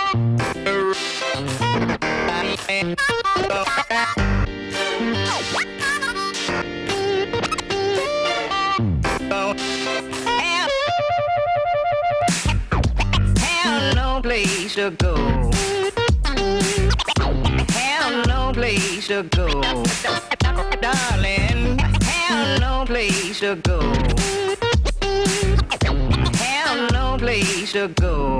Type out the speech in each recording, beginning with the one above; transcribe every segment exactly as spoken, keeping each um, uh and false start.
Place to go. Have no place to go. Darling, have no place to go. Have no place to go.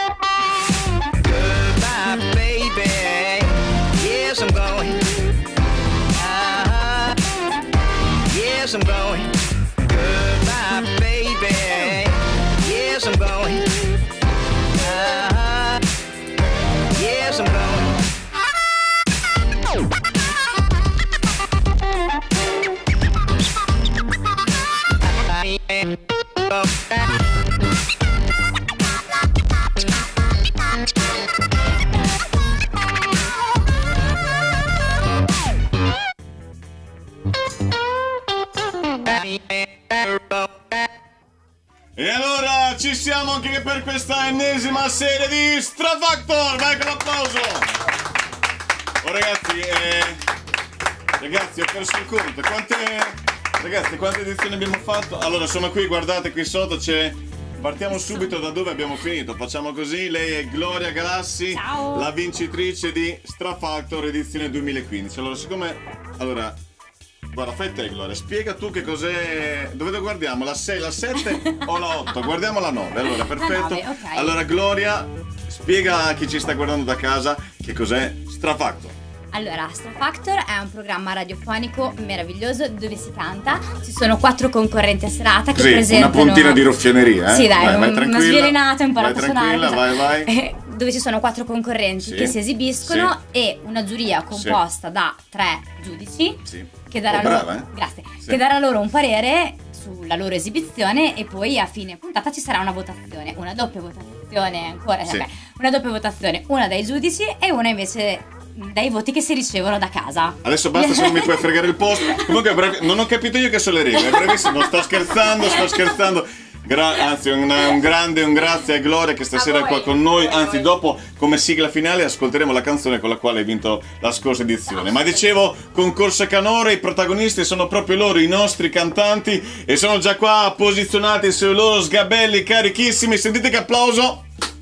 Goodbye, baby. Yes, I'm going. Uh-huh. Yes, I'm going. Goodbye, baby. Yes, I'm going. Uh-huh. Yes, I'm going. E allora ci siamo anche per questa ennesima serie di Stra Factor. Vai con l'applauso. Oh ragazzi, eh, ragazzi ho perso il conto. Quante, ragazzi, quante edizioni abbiamo fatto? Allora sono qui, guardate qui sotto c'è. Partiamo subito da dove abbiamo finito. Facciamo così, lei è Gloria Galassi. Ciao. La vincitrice di Stra Factor edizione duemilaquindici. Allora siccome, allora guarda, fai te Gloria, spiega tu che cos'è. Dove guardiamo? La sei, la sette o la otto? Guardiamo la nove, allora perfetto. La nove, okay. Allora Gloria, spiega a chi ci sta guardando da casa che cos'è Stra Factor. Allora, Stra Factor è un programma radiofonico meraviglioso dove si canta. Ci sono quattro concorrenti a serata che sì, presentano. Una puntina di ruffianeria, eh? Sì, dai, vai, vai, un- tranquilla. una sviolinata, ho imparato vai, a suonare. tranquilla, vai, vai. Eh, Dove ci sono quattro concorrenti Sì. che si esibiscono e una giuria composta da tre giudici Sì. che darà Oh, loro, brava, eh? grazie, Sì. che darà loro un parere sulla loro esibizione e poi a fine puntata ci sarà una votazione, una doppia votazione ancora, Sì. vabbè, una doppia votazione, una dai giudici e una invece dai voti che si ricevono da casa. Adesso basta se non mi puoi fregare il posto. Comunque brevi- non ho capito io che sono le regole. È brevissimo, sto scherzando, sto scherzando. Gra- anzi, un, un grande un grazie a Gloria che stasera A è qua voi. con noi. A Anzi, voi. dopo, come sigla finale, ascolteremo la canzone con la quale hai vinto la scorsa edizione. Ma dicevo, concorso canore, i protagonisti sono proprio loro, i nostri cantanti, e sono già qua posizionati sui loro sgabelli carichissimi. Sentite che applauso!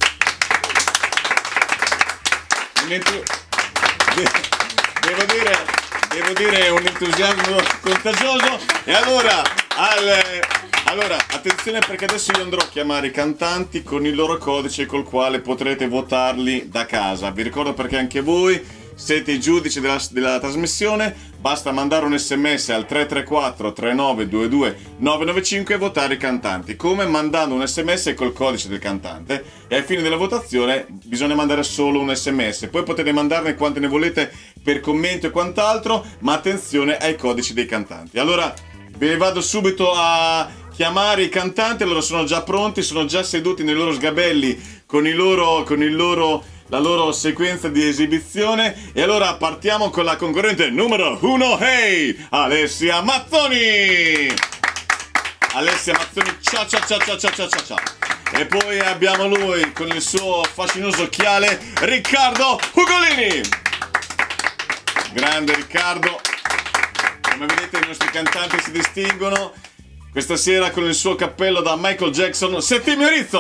Un entu- de- devo dire, devo dire un entusiasmo contagioso. E allora, al, allora, attenzione perché adesso io andrò a chiamare i cantanti con il loro codice col quale potrete votarli da casa. Vi ricordo perché anche voi siete i giudici della, della trasmissione. Basta mandare un sms al tre tre quattro tre nove due due nove nove cinque e votare i cantanti, come mandando un sms col codice del cantante, e ai fini della votazione bisogna mandare solo un sms. Poi potete mandarne quante ne volete per commento e quant'altro, ma attenzione ai codici dei cantanti. Allora ve ne vado subito a chiamare i cantanti. Allora sono già pronti, sono già seduti nei loro sgabelli con i loro con il loro la loro sequenza di esibizione. E allora partiamo con la concorrente numero uno. Hey, Alessia Mazzoni. Alessia Mazzoni, ciao ciao ciao ciao ciao ciao ciao ciao. E poi abbiamo lui con il suo fascinoso occhiale, Riccardo Ugolini. Grande Riccardo. Come vedete i nostri cantanti si distinguono questa sera con il suo cappello da Michael Jackson. Settimio Rizzo.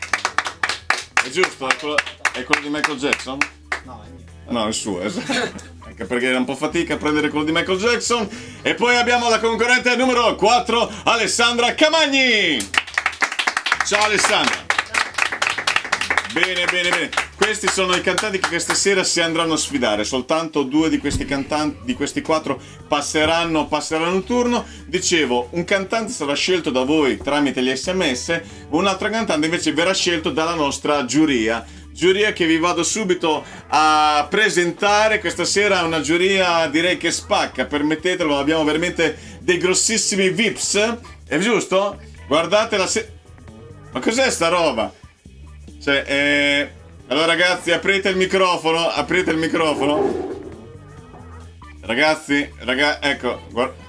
È giusto? È quello, è quello di Michael Jackson? No, è mio. No, è il suo. È... anche perché era un po' fatica a prendere quello di Michael Jackson. E poi abbiamo la concorrente numero quattro, Alessandra Camagni. Ciao Alessandra. Bene, bene, bene. Questi sono i cantanti che questa sera si andranno a sfidare. Soltanto due di questi cantanti, di questi quattro, passeranno, passeranno il turno. Dicevo, un cantante sarà scelto da voi tramite gli sms, un altro cantante invece verrà scelto dalla nostra giuria. Giuria che vi vado subito a presentare. Questa sera è una giuria, direi che spacca, permettetelo, abbiamo veramente dei grossissimi vips. È giusto? Guardate la se... Ma cos'è sta roba? Cioè, eh... allora ragazzi, aprite il microfono, aprite il microfono. Ragazzi, raga... ecco, guarda...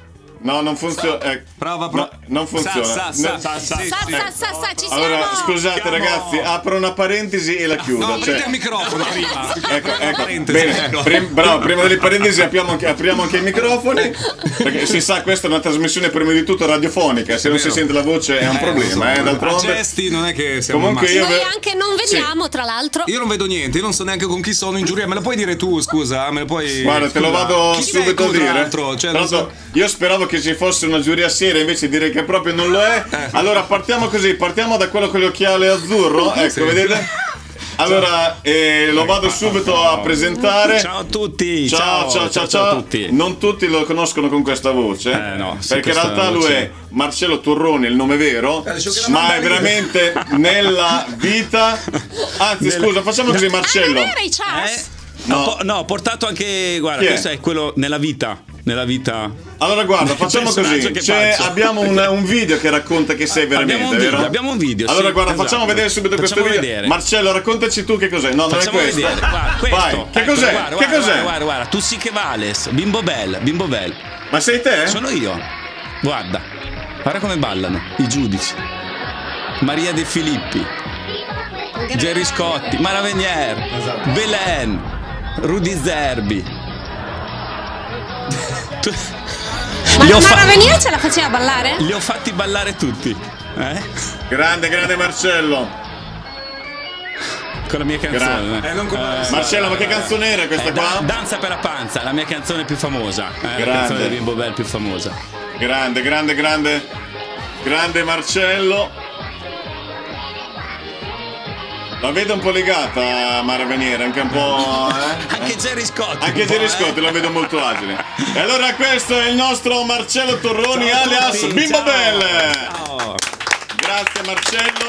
No, non funziona. Eh, prova, prova. No, non funziona. Sa, sa, No. sa, sa, Sa, sa, sa, sa, ci siamo. Allora, scusate Siamo. ragazzi, apro una parentesi e la chiudo. No, cioè- prendi il microfono prima. Ecco, ecco. Parentesi, Bene, ecco. prim- bravo, prima delle parentesi apriamo anche, apriamo anche i microfoni, perché si sa, questa è una trasmissione prima di tutto radiofonica, se non si vero. sente la voce è un problema, eh, A d'altronde. gesti non è che siamo Comunque al massimo. io Noi ve- anche non vediamo, tra l'altro. Io non vedo niente, io non so neanche con chi sono in giuria. Me la puoi dire tu, scusa? Me la puoi. Guarda, te lo scusa. vado Chi subito a sei tu, tra dire. l'altro? Cioè, Tra non l'altro, so- io speravo che ci fosse una giuria seria, invece direi che proprio non lo è. Eh. Allora partiamo così, partiamo da quello con gli occhiali azzurro, ecco, Sì. vedete? Allora, eh, lo vado subito a presentare. Ciao a tutti. Ciao, ciao, ciao, ciao, a tutti. Non tutti lo conoscono con questa voce, Eh, no, sì, perché in questa realtà lui voce- è Marcello Turroni, il nome vero, Eh, dicevo che la ma manda è lì. veramente nella vita. Anzi, scusa, facciamo così, Ah, non Marcello. era i Chas? Eh? No. No, po- no, ho portato anche. Guarda, Chi è? questo è quello nella vita. Nella vita. Allora, guarda, facciamo personaggio così. che C'è- faccio. abbiamo un, un video che racconta che sei veramente, Abbiamo un video, vero? abbiamo un video, Allora, sì, guarda, esatto. facciamo vedere subito questo Facciamo video. vedere. Marcello, raccontaci tu che cos'è. No, non Facciamo è questo. vedere. Guarda, questo. Vai, che Eccolo, cos'è? Guarda, che guarda, cos'è? Guarda, guarda, guarda, tu sì che vales. Bimbo Bell, Bimbo Bell. Ma sei te? Sono io. Guarda. Guarda come ballano i giudici. Maria De Filippi, Gerry Scotti, Mara Venier, Esatto. Belen, Rudy Zerbi. Tu- Ma li, la ho fa- Mara Venier ce la faceva ballare? li ho fatti ballare tutti. Eh? Grande, grande Marcello. Con la mia canzone. Eh, non con- Marcello, ma che canzone era questa Eh, da- qua? Danza per la panza, la mia canzone più famosa. Eh, la Grande. canzone di Bimbo Bell più famosa. Grande, grande, grande. Grande Marcello. La vedo un po' legata Mara Veniere, anche un po'. Eh? Anche Gerry Scotti. Anche un po', Gerry eh. Scotti la vedo molto agile. E allora questo è il nostro Marcello Turroni Ciao a alias tutti, Bimbo ciao. Bell. Ciao. Grazie Marcello.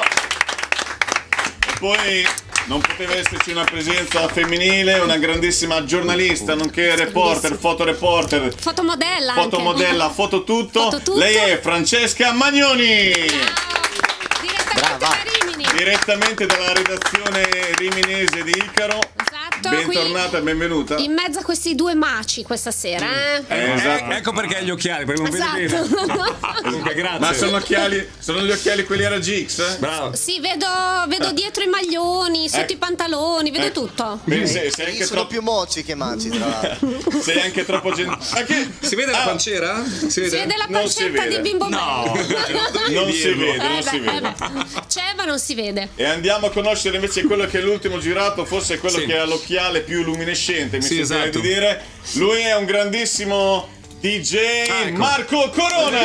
E poi non poteva esserci una presenza femminile, una grandissima giornalista, nonché reporter, fotoreporter, Fotomodella anche. fotomodella, fototutto. Fototutto. Lei è Francesca Magnoni. Direttamente da Rimini. Direttamente dalla redazione riminese di Icaro. Esatto, Bentornata e benvenuta. In mezzo a questi due maci questa sera, eh? Eh, Eh, esatto. ecco perché hai gli occhiali, perché non vedi bene. Esatto. Comunque, grazie. Ma sono occhiali, sono gli occhiali quelli era G X? Eh? Bravo. Sì, vedo, vedo dietro i maglioni, sotto Ecco. i pantaloni, vedo Ecco. tutto. Bene, sei, sei Io anche sono troppo. più moci che maci, tra l'altro. Sei anche troppo gentile. Ma che. Si vede la Ah, pancera? Si Si vede? vede la Non si pancetta vede. di Bimbo No. Bell. Non si vede, non Eh si beh, eh vede. beh. C'è ma non si vede. E andiamo a conoscere invece quello che è l'ultimo girato, forse quello Sì. che ha l'occhiale più luminescente, mi Sì, sentirei esatto. di dire. Lui è un grandissimo D J, Ah, ecco. Marco Corona.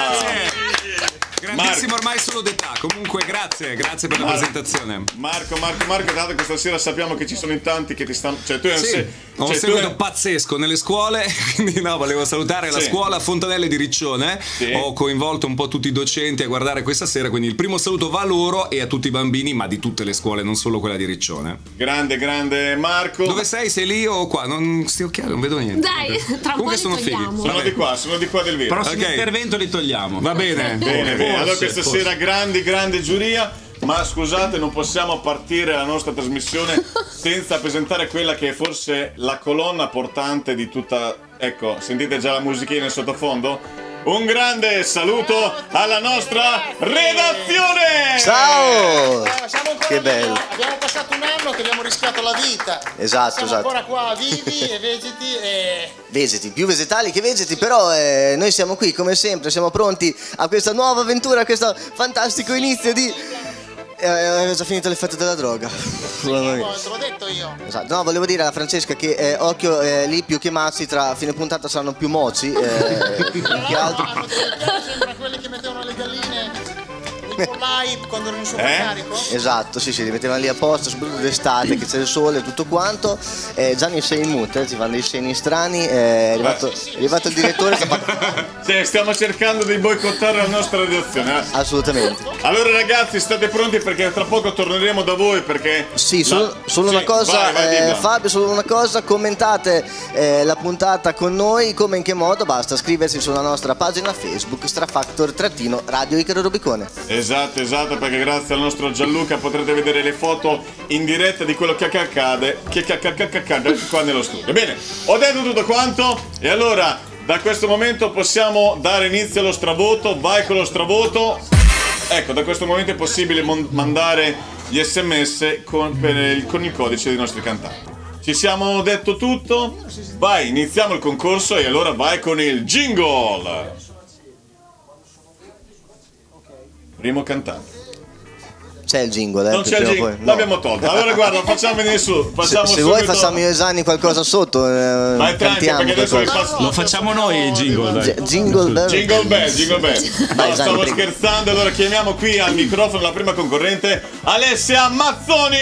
Grazie. Grandissimo ormai solo d'età. Comunque, grazie, grazie per la Marco. presentazione. Marco, Marco, Marco, dato che questa sera sappiamo che ci sono in tanti che ti stanno. Cioè, tu hai un Sì, se- ho un cioè, tu seguito hai- pazzesco nelle scuole, quindi no, volevo salutare la Sì. scuola Fontanelle di Riccione. Sì. Ho coinvolto un po' tutti i docenti a guardare questa sera, quindi il primo saluto va a loro e a tutti i bambini, ma di tutte le scuole, non solo quella di Riccione. Grande, grande Marco. Dove sei? Sei lì o qua? Non sti occhiali, non vedo niente. Dai, tra un po' Comunque li sono fighi. togliamo. Sono Vabbè. di qua, sono di qua del video. Prossimo Ok. intervento li togliamo. Va bene. Bene, bene. Allora Forse, questa forse. sera grandi, grande giuria. Ma scusate, non possiamo partire la nostra trasmissione senza presentare quella che è forse la colonna portante di tutta. Ecco, sentite già la musichina in sottofondo? Un grande saluto alla nostra redazione! Ciao! Eh, siamo ancora Che lì, bello. no? Abbiamo passato un anno che abbiamo rischiato la vita. Esatto, Siamo esatto. ancora qua vivi e vegeti e Vegeti, più vegetali che vegeti, però eh, noi siamo qui come sempre, siamo pronti a questa nuova avventura, a questo fantastico inizio di... Eh, avevo già finito l'effetto della droga. Mamma mia. oh, te l'ho detto io. Esatto. No, volevo dire alla Francesca che eh, occhio eh, lì più che mazzi, tra fine puntata saranno più moci. Eh, più che altro. Hanno delle piante, sembra quelli che mettevano le galline nei pollai quando erano in sovraccarico. Esatto, sì, sì, li mettevano lì apposta, soprattutto d'estate che c'è il sole e tutto quanto. Eh, Gianni sei in mute, ci fanno dei segni strani, eh, è arrivato, è arrivato il direttore, sta fa- Sì, stiamo cercando di boicottare la nostra redazione. eh. assolutamente. Allora ragazzi, state pronti perché tra poco torneremo da voi perché... Sì, solo, la- solo Sì, una cosa, vai, vai, eh, dilla. Fabio, solo una cosa, commentate eh, la puntata con noi, come in che modo? Basta scriversi sulla nostra pagina Facebook, Strafactor-Radio Icaro Rubicone. Esatto, esatto, perché grazie al nostro Gianluca potrete vedere le foto in diretta di quello che accade, che accade qua nello studio. Bene, ho detto tutto quanto e allora da questo momento possiamo dare inizio allo stravoto. Vai con lo stravoto. Ecco, da questo momento è possibile mon- mandare gli sms con, per il, con il codice dei nostri cantanti. Ci siamo detto tutto? Vai, iniziamo il concorso e allora vai con il jingle. Primo cantante. C'è il jingle, eh? Non c'è il prima o jingle, poi- l'abbiamo tolto. Allora guarda, facciamo venire su. Facciamo Se, se subito... vuoi facciamo io e Gianni qualcosa sotto, eh, Vai tranquillo, cantiamo perché adesso vi qualcosa. passo... Lo facciamo noi il jingle, dai. G- jingle bell. Jingle bell, jingle bell. No, Vai, stavo Gianni, prego. scherzando, allora chiamiamo qui al microfono la prima concorrente, Alessia Mazzoni.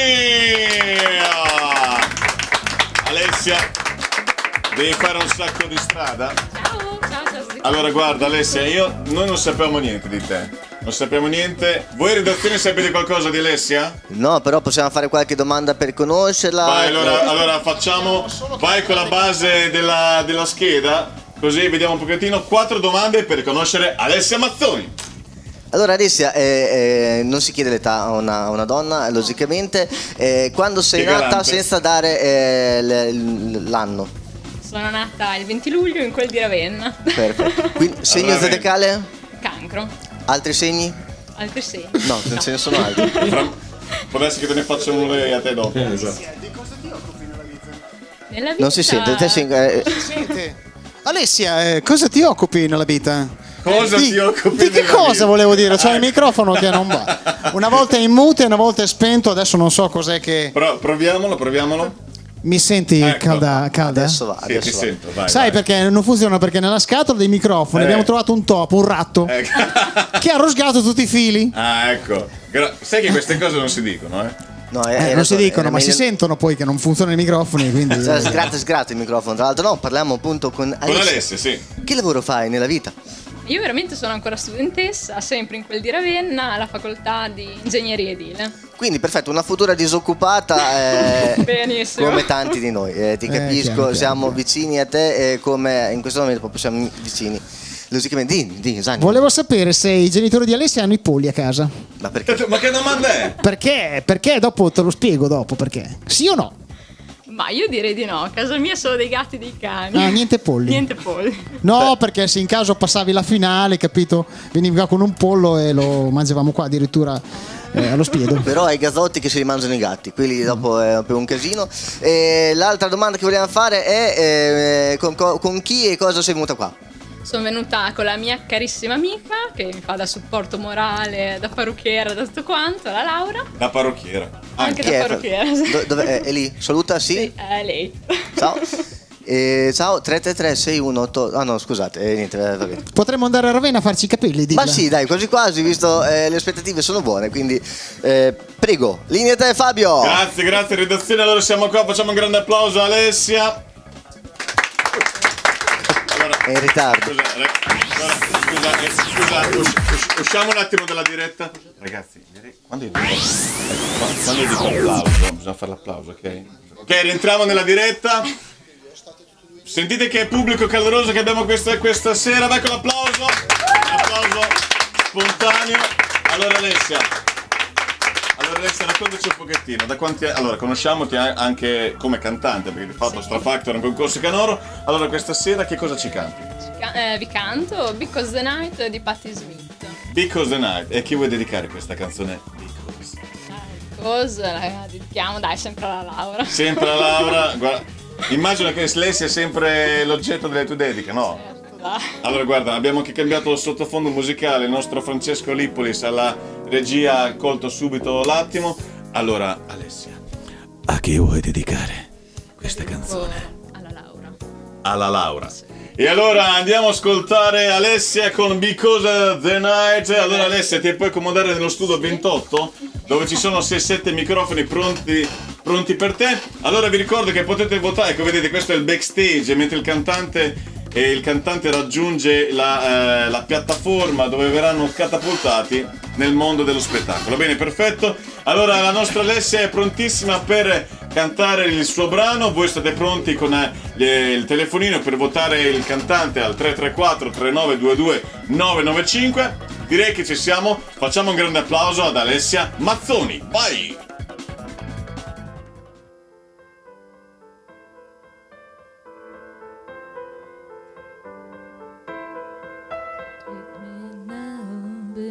Alessia, devi fare un sacco di strada? Ciao, ciao, ciao. Allora guarda Alessia, io noi non sappiamo niente di te. Non sappiamo niente. Voi in redazione sapete qualcosa di Alessia? No, però possiamo fare qualche domanda per conoscerla. Vai, allora, allora facciamo. Vai con la base della, della scheda. Così vediamo un pochettino. Quattro domande per conoscere Alessia Mazzoni. Allora Alessia, eh, eh, non si chiede l'età a una, a una donna, logicamente. Eh, quando sei Che nata galante. senza dare eh, l- l'anno? Sono nata il venti luglio in quel di Ravenna. Perfetto. Quindi, segno Ravenna. zodiacale? Cancro. Altri segni? Altri segni. No, non ce ne sono altri. Fra- Può essere che te ne faccia uno lei a te dopo. Esatto. Nella vita... Non si sente, te sei, eh, Senti, Alessia, eh, cosa ti occupi nella vita? Cosa di, ti occupi Di che nella cosa vita? volevo dire? C'è il Ecco. microfono che non va. Una volta è in mute, una volta è spento, adesso non so cos'è che... Però proviamolo, proviamolo. Mi senti Ecco. calda? calda? adesso va, Sì, adesso ti va. sento, vai. Sai vai. perché non funziona? Perché nella scatola dei microfoni Eh. abbiamo trovato un topo, un ratto, Ecco. che ha rosgato tutti i fili. Ah, ecco. Gra- Sai che queste cose non si dicono, eh? No, hai- Eh, hai non si ragione, dicono, era ma si meglio- sentono poi che non funzionano i microfoni, quindi... Cioè, sgratta, sgratta il microfono. Tra l'altro, no, parliamo appunto con Con Alessia. Alessia, sì. Che lavoro fai nella vita? Io veramente sono ancora studentessa, sempre in quel di Ravenna, alla facoltà di ingegneria edile. Quindi, perfetto, una futura disoccupata, eh, Benissimo. come tanti di noi. Eh, ti Eh, capisco, chiaro, chiaro. siamo vicini a te, eh, come in questo momento proprio siamo vicini. Logicamente, di, di, Gianni. Volevo sapere se i genitori di Alessia hanno i polli a casa. Ma perché? Ma che domanda è? Perché? Perché dopo te lo spiego dopo perché. Sì o no? Ma io direi di no, a casa mia sono dei gatti e dei cani. Ah, niente polli. Niente polli. No, perché se in caso passavi la finale, capito? Venivi qua con un pollo e lo mangiavamo qua addirittura eh, allo spiedo. Però hai i gazzotti che si rimangiano i gatti, quindi dopo è più un casino. E l'altra domanda che vogliamo fare è eh, con, con chi e cosa sei venuta qua? Sono venuta con la mia carissima amica che mi fa da supporto morale, da parrucchiera, da tutto quanto, la Laura. Da parrucchiera. Anche Chi da è? parrucchiera. Do- dove è? È lì? Saluta, sì? Sì, è lei. Ciao. Eh, ciao, tre tre tre sei uno otto. Ah no, scusate, eh, niente, eh, va bene. Potremmo andare a Ravenna a farci i capelli, dilla. Ma sì, dai, quasi quasi, visto eh, le aspettative sono buone, quindi eh, prego, linea te Fabio. Grazie, grazie redazione. Allora siamo qua, facciamo un grande applauso a Alessia. Allora, È in ritardo. scusa, re- allora, scusa, eh, scusa, us- us- usciamo un attimo dalla diretta. Ragazzi, direi- quando io dico, ecco, qua- quando io dico applauso, bisogna fare l'applauso, ok? Ok, rientriamo nella diretta. Sentite che pubblico caloroso che abbiamo questa, questa sera, vai con l'applauso. Un applauso spontaneo. Allora Alessia, allora Alessia raccontaci un pochettino, da quanti allora conosciamoti anche come cantante, perché hai fatto Star Factor, un concorso canoro. Allora questa sera che cosa ci canti? Ca- eh, vi canto Because the Night di Patti Smith. Because the Night. E a chi vuoi dedicare questa canzone? Because. Because la dedichiamo, dai, sempre alla Laura. Sempre la Laura, guarda, immagino che lei sia sempre l'oggetto delle tue dediche, no? Dai. Allora guarda, abbiamo anche cambiato il sottofondo musicale, il nostro Francesco Lippolis alla regia ha colto subito l'attimo. Allora, Alessia, a chi vuoi dedicare questa canzone? Alla Laura. Alla Laura. E allora andiamo a ascoltare Alessia con Because the Night. Allora Alessia, ti puoi accomodare nello studio ventotto, dove ci sono sei sette microfoni pronti, pronti per te. Allora vi ricordo che potete votare, ecco vedete questo è il backstage, mentre il cantante e il cantante raggiunge la, eh, la piattaforma dove verranno catapultati nel mondo dello spettacolo. Bene, perfetto. Allora la nostra Alessia è prontissima per cantare il suo brano. Voi state pronti con eh, le- il telefonino per votare il cantante al tre tre quattro tre nove due due nove nove cinque. Direi che ci siamo. Facciamo un grande applauso ad Alessia Mazzoni. Vai!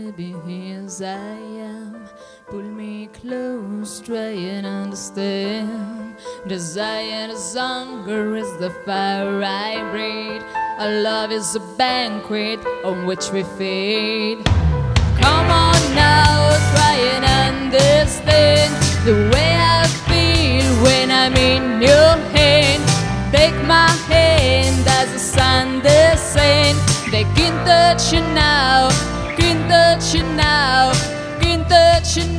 be as I am. Pull me close, try and understand. Desire is hunger, is the fire I breathe. Our love is a banquet on which we feed. Come on now, try and understand the way I feel when I'm in your hand. Take my hand as the sun descends. They can't touch you now, can't touch you now, can't touch you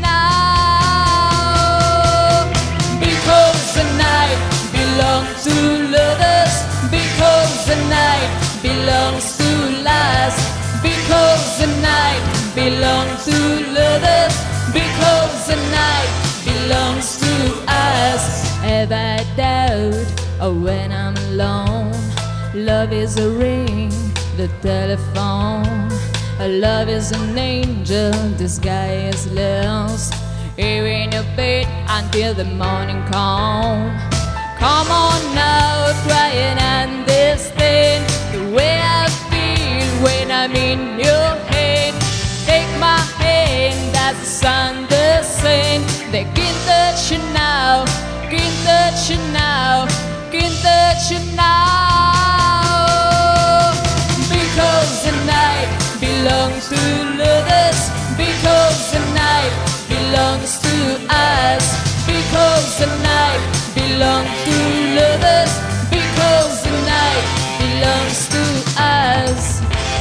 now. Because the night belongs to lovers. Because the night belongs to us. Because the night belongs to lovers. Because the night belongs to us. Have I doubt or when I'm alone? Love is a ring, the telephone. Love is an angel, disguised as lost. Here in your bed until the morning comes. Come on now, try and understand the way I feel when I'm in your head. Take my hand as the sun descends. They can't touch you now, can't touch you now, can't touch you now. Because the night belongs to lovers. Because the night belongs to us. Because the night belongs to lovers. Because the night belongs to us.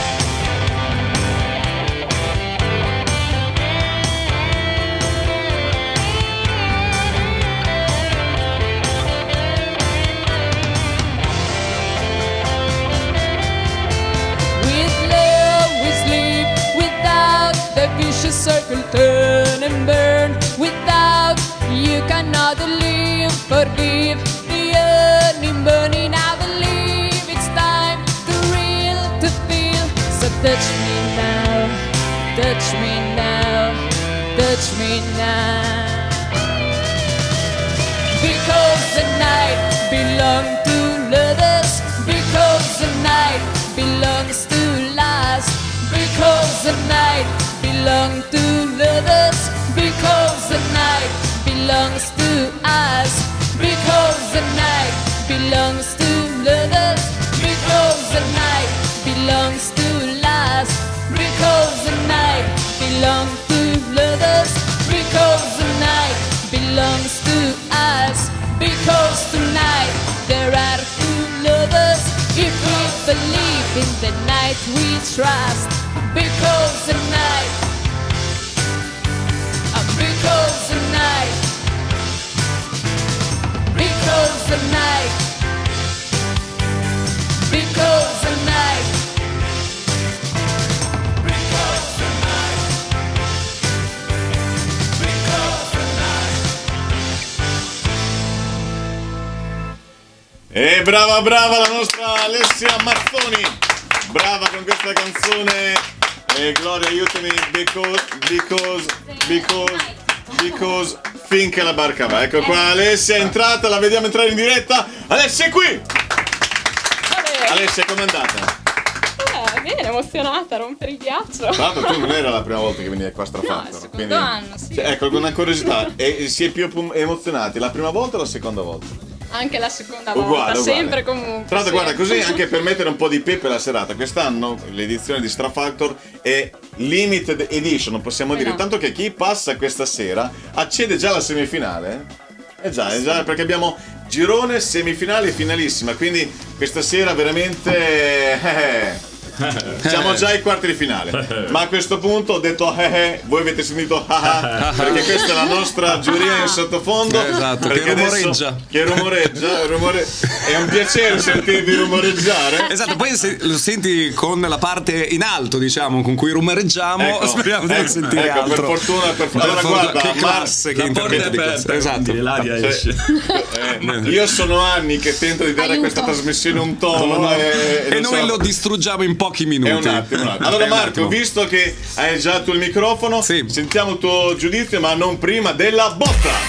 Circle, turn and burn. Without you cannot live. Forgive the yearning, burning. I believe it's time to real, to feel. So touch me now, touch me now, touch me now. Because the night belongs to lovers. Because the night belongs to us. Because the night belongs to lovers. Because the night belongs to us. Because the night belongs to lovers. Because the night belongs to us. Because the night belongs to lovers. Because the night belongs to us. Because tonight there are two lovers. If we believe in the night we trust. Because the night, uh, because the night, because the night, because the night, because the night, because the night. E brava brava la nostra Alessia Mazzoni, brava con questa canzone. E Gloria, aiutami, because, because, because, because, finché la barca va. Ecco qua, Alessia è entrata, la vediamo entrare in diretta. Alessia è qui! Alessia, com'è andata? Eh, bene, emozionata, rompere il ghiaccio. Tra l'altro tu non era la prima volta che venivi qua a No, Strafatto. è il secondo anno, sì. Cioè, ecco, una curiosità, e si è più emozionati la prima volta o la seconda volta? Anche la seconda volta, Uguale, uguale. sempre comunque. Tra l'altro, sì. guarda, così anche per mettere un po' di pepe alla serata. Quest'anno l'edizione di Strafactor è limited edition, possiamo Eh dire. no. Tanto che chi passa questa sera accede già alla semifinale. Eh già, eh già, perché abbiamo girone, semifinale e finalissima. Quindi questa sera veramente. eh, siamo già ai quarti di finale. Ma a questo punto ho detto eh, eh, voi avete sentito ah, ah, perché questa è la nostra giuria in sottofondo. Esatto, che perché adesso- rumoreggia. che rumoreggia, rumore- è un piacere sentirvi rumoreggiare. Esatto, poi se lo senti con la parte in alto, diciamo, con cui rumoreggiamo, Ecco, speriamo di non ecco, sentire ecco, per altro. fortuna, per fortuna. Allora, fortuna- guarda, che classe, che la porta è intervento di classe. aperta, Esatto. quindi l'aria Cioè, esce. eh, io sono anni che tento di dare a Aiuto. questa trasmissione un tono e, E non noi so- lo distruggiamo in pochi minuti. È un attimo, un attimo. Allora È un Marco, attimo. visto che hai già tu il microfono, Sì. sentiamo il tuo giudizio, ma non prima della botta.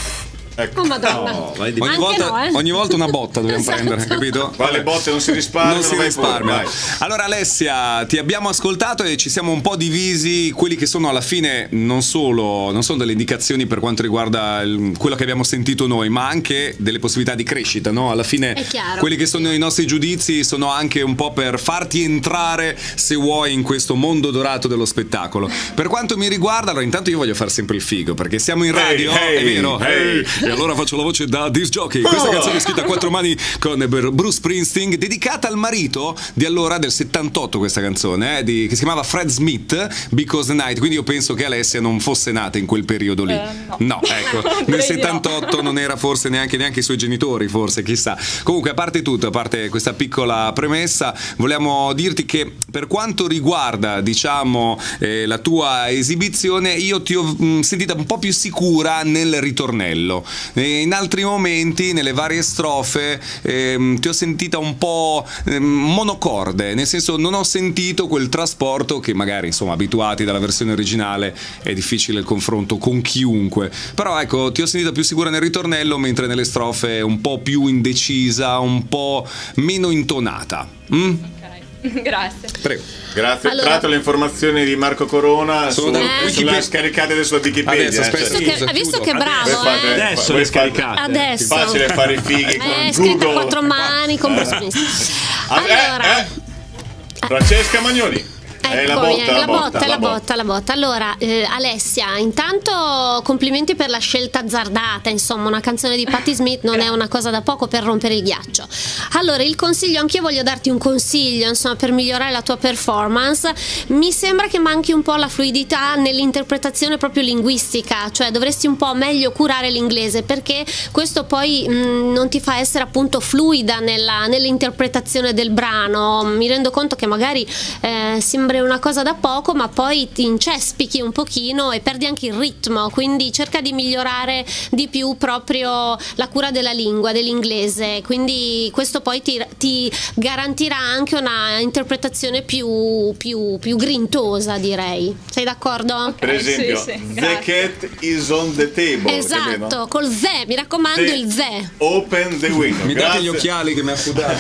Ecco. Oh madonna. No, vai di- Ogni Anche volta, no, eh. ogni volta una botta dobbiamo Esatto. prendere, capito? Qua le botte non si risparmiano. Non si vai pure, risparmia. vai. Allora Alessia, ti abbiamo ascoltato e ci siamo un po' divisi quelli che sono alla fine non solo non sono delle indicazioni per quanto riguarda il- quello che abbiamo sentito noi, ma anche delle possibilità di crescita, no? Alla fine È chiaro. quelli che sono i nostri giudizi sono anche un po' per farti entrare, se vuoi, in questo mondo dorato dello spettacolo. Per quanto mi riguarda, allora intanto io voglio fare sempre il figo, perché siamo in radio, Hey, hey, è vero? hey. Hey. E allora faccio la voce da disc jockey. Questa Oh. canzone è scritta a quattro mani con Bruce Springsteen, dedicata al marito di allora, del settantotto, questa canzone, eh, di, che si chiamava Fred Smith, Because the Night. Quindi io penso che Alessia non fosse nata in quel periodo lì. Eh, no. No, ecco, nel Direi di no. settantotto non era forse neanche, neanche i suoi genitori, forse, chissà. Comunque, a parte tutto, a parte questa piccola premessa, vogliamo dirti che per quanto riguarda, diciamo, eh, la tua esibizione, io ti ho mh, sentita un po' più sicura nel ritornello. E in altri momenti, nelle varie strofe, ehm, ti ho sentita un po' ehm, monocorde, nel senso non ho sentito quel trasporto che magari, insomma, abituati dalla versione originale è difficile il confronto con chiunque. Però ecco, ti ho sentita più sicura nel ritornello, mentre nelle strofe un po' più indecisa, un po' meno intonata. Mm? Ok, grazie. Prego. Grazie. Allora- Tra l'altro le informazioni di Marco Corona Sono su, da sulla, Wikipedia. scaricate sulla Wikipedia. Adesso, aspetta, cioè, Visto che, Scusa, hai visto chiudo. che bravo, voi fate- eh? Adesso voi le fate- scaricate. Adesso. Facile fare i fighi con Eh, scritto a Google. quattro mani con Bruce Springsteen. Ah, eh, Allora, eh. Francesca Magnoni. È la eccomi, botta, è la botta, la botta, la botta. Allora, eh, Alessia, intanto complimenti per la scelta azzardata, insomma, una canzone di Patti Smith non è una cosa da poco per rompere il ghiaccio. Allora, il consiglio, anch'io voglio darti un consiglio, insomma, per migliorare la tua performance. Mi sembra che manchi un po' la fluidità nell'interpretazione proprio linguistica, cioè dovresti un po' meglio curare l'inglese, perché questo poi mh, non ti fa essere appunto fluida nella, nell'interpretazione del brano. Mi rendo conto che magari eh, sembra una cosa da poco, ma poi ti incespichi un pochino e perdi anche il ritmo, quindi cerca di migliorare di più proprio la cura della lingua, dell'inglese, quindi questo poi ti, ti garantirà anche una interpretazione più, più, più grintosa, direi. Sei d'accordo? Per esempio, sì, sì, the grazie. cat is on the table. Esatto, capito? col ze, mi raccomando Sì. il ze. Open the window. Mi date gli Grazie. occhiali che mi ha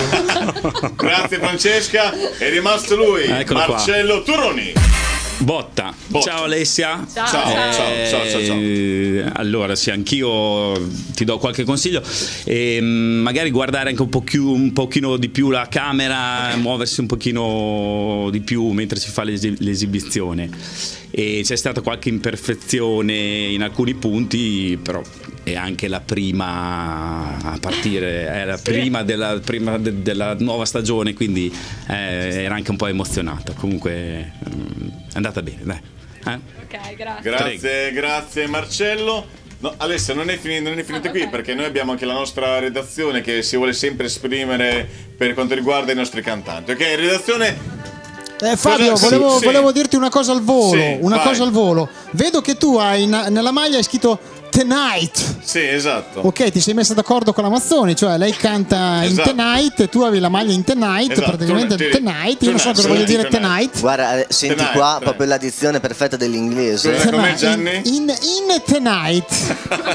sudato. Grazie Francesca, è rimasto lui, Eccolo qua. Marcello Turoni. Botta. Botta. Ciao Alessia. Ciao, Ciao, ciao. ciao, ciao, ciao, ciao. Eh, Allora, sì, anch'io ti do qualche consiglio. E, mm, magari guardare anche un, po' più, un pochino di più la camera, muoversi un pochino di più mentre si fa l'esi- l'esibizione. E c'è stata qualche imperfezione in alcuni punti, però è anche la prima a partire, è la prima della, prima de- della nuova stagione, quindi eh, era anche un po' emozionata. Comunque mm, è andata bene, dai. Eh? Ok, grazie. Grazie, grazie Marcello. No, Alessia, non è finita, non è finita qui, perché noi abbiamo anche la nostra redazione che si vuole sempre esprimere per quanto riguarda i nostri cantanti. Ok, redazione. Eh, Fabio, Cosa- volevo, sì, volevo sì. dirti una cosa al volo. Sì, una vai. cosa al volo. Vedo che tu hai in- nella maglia hai scritto Tonight. Sì, esatto. Ok, ti sei messa d'accordo con la Mazzoni, cioè lei canta Esatto. in Tonight e tu avevi la maglia in Tonight, Esatto, praticamente tonight, Tonight. Io non so tonight, cosa voglio dire tonight. Tonight. Guarda, eh, senti Tonight, qua tonight. proprio la dizione perfetta dell'inglese. Scusa, com'è Tonight, Gianni? In, in Tonight.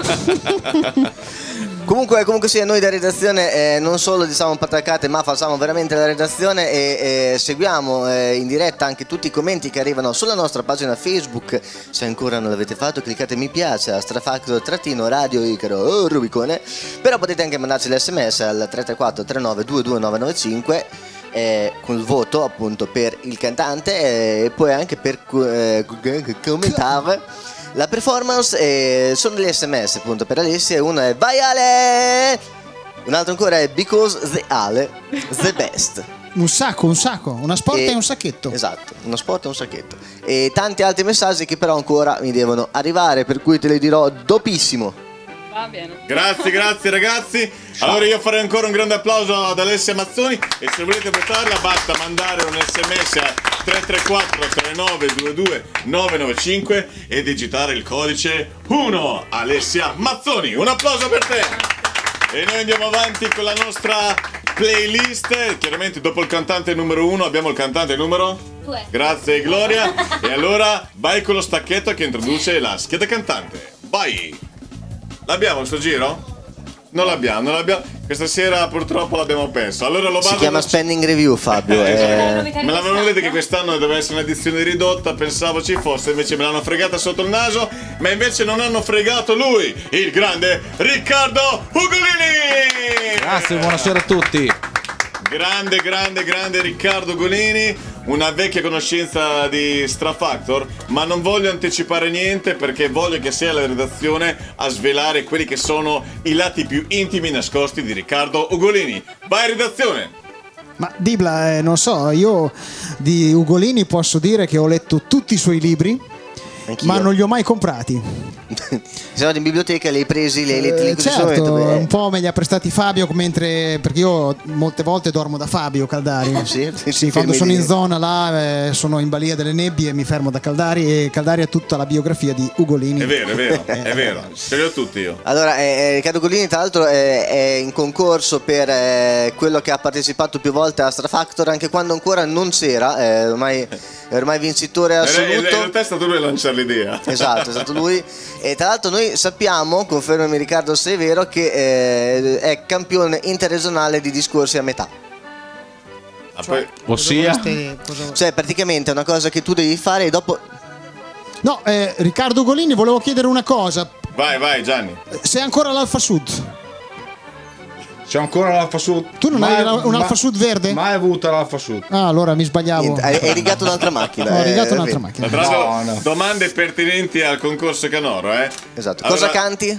Comunque, comunque sia, noi da redazione eh, non solo diciamo patacate, ma facciamo veramente la redazione e eh, seguiamo eh, in diretta anche tutti i commenti che arrivano sulla nostra pagina Facebook. Se ancora non l'avete fatto, cliccate mi piace a Strafacto trattino Radio Icaro oh, Rubicone. Però potete anche mandarci l'sms al tre tre quattro tre nove due due nove nove cinque eh, con il voto appunto per il cantante eh, e poi anche per eh, commentare la performance. Eh, sono degli sms appunto per Alessia. Uno è vai Ale, un altro ancora è because the Ale the best. Un sacco, un sacco, una sport E- e un sacchetto. Esatto, uno spot e un sacchetto. E tanti altri messaggi che però ancora mi devono arrivare, per cui te li dirò dopissimo. Va bene. Grazie, grazie ragazzi. Allora io farei ancora un grande applauso ad Alessia Mazzoni e se volete votarla basta mandare un sms a tre tre quattro tre nove due due nove nove cinque e digitare il codice uno. Alessia Mazzoni, un applauso per te. E noi andiamo avanti con la nostra playlist. Chiaramente dopo il cantante numero uno abbiamo il cantante numero Due. Grazie Gloria. E allora vai con lo stacchetto che introduce la scheda cantante. Vai. L'abbiamo sto giro? Non l'abbiamo, non l'abbiamo. Questa sera purtroppo l'abbiamo perso. Allora lo Si vado chiama spending review, Fabio. Eh, eh. Me l'avevano detto che quest'anno doveva essere un'edizione ridotta, pensavo ci fosse, invece me l'hanno fregata sotto il naso, ma invece non hanno fregato lui, il grande Riccardo Ugolini! Grazie, buonasera a tutti. Grande, grande, grande Riccardo Ugolini, una vecchia conoscenza di Strafactor, ma non voglio anticipare niente perché voglio che sia la redazione a svelare quelli che sono i lati più intimi nascosti di Riccardo Ugolini. Vai redazione! Ma Dibla, eh, non so, io di Ugolini posso dire che ho letto tutti i suoi libri, Anch'io. ma non li ho mai comprati. Siamo in biblioteca, li hai presi, li hai letti lì Eh, così certo, subito, beh. un po' me li ha prestati Fabio, mentre perché io molte volte dormo da Fabio Caldari. Sì, sì, Sì, quando fermi sono lì. in zona là, eh, sono in Balia delle Nebbie e mi fermo da Caldari, e Caldari ha tutta la biografia di Ugolini. È vero, è vero, è vero, ce li ho tutti io. Allora, eh, Riccardo Ugolini tra l'altro è, è in concorso per eh, quello che ha partecipato più volte a Strafactor, anche quando ancora non c'era, eh, ormai, è ormai vincitore In assoluto. realtà è stato lui a lanciare l'idea. Esatto, è stato lui. E tra l'altro noi sappiamo, confermami Riccardo se è vero, che eh, è campione interregionale di discorsi a metà. Ah, poi- Ossia, Queste- cosa- Cioè praticamente è una cosa che tu devi fare e dopo... No, eh, Riccardo Ugolini, volevo chiedere una cosa. Vai, vai Gianni. Sei ancora all'Alfa Sud? c'è ancora l'Alfa Sud. Tu non Mai- hai la- un ma- Alfa Sud verde? Mai avuto l'Alfa Sud. Ah, allora mi sbagliavo. Niente, hai, hai rigato un'altra macchina. Ho eh, rigato un'altra vedi. macchina. Tra l'altro, No, no. domande pertinenti al concorso Canoro, eh? Esatto. Allora- Cosa canti?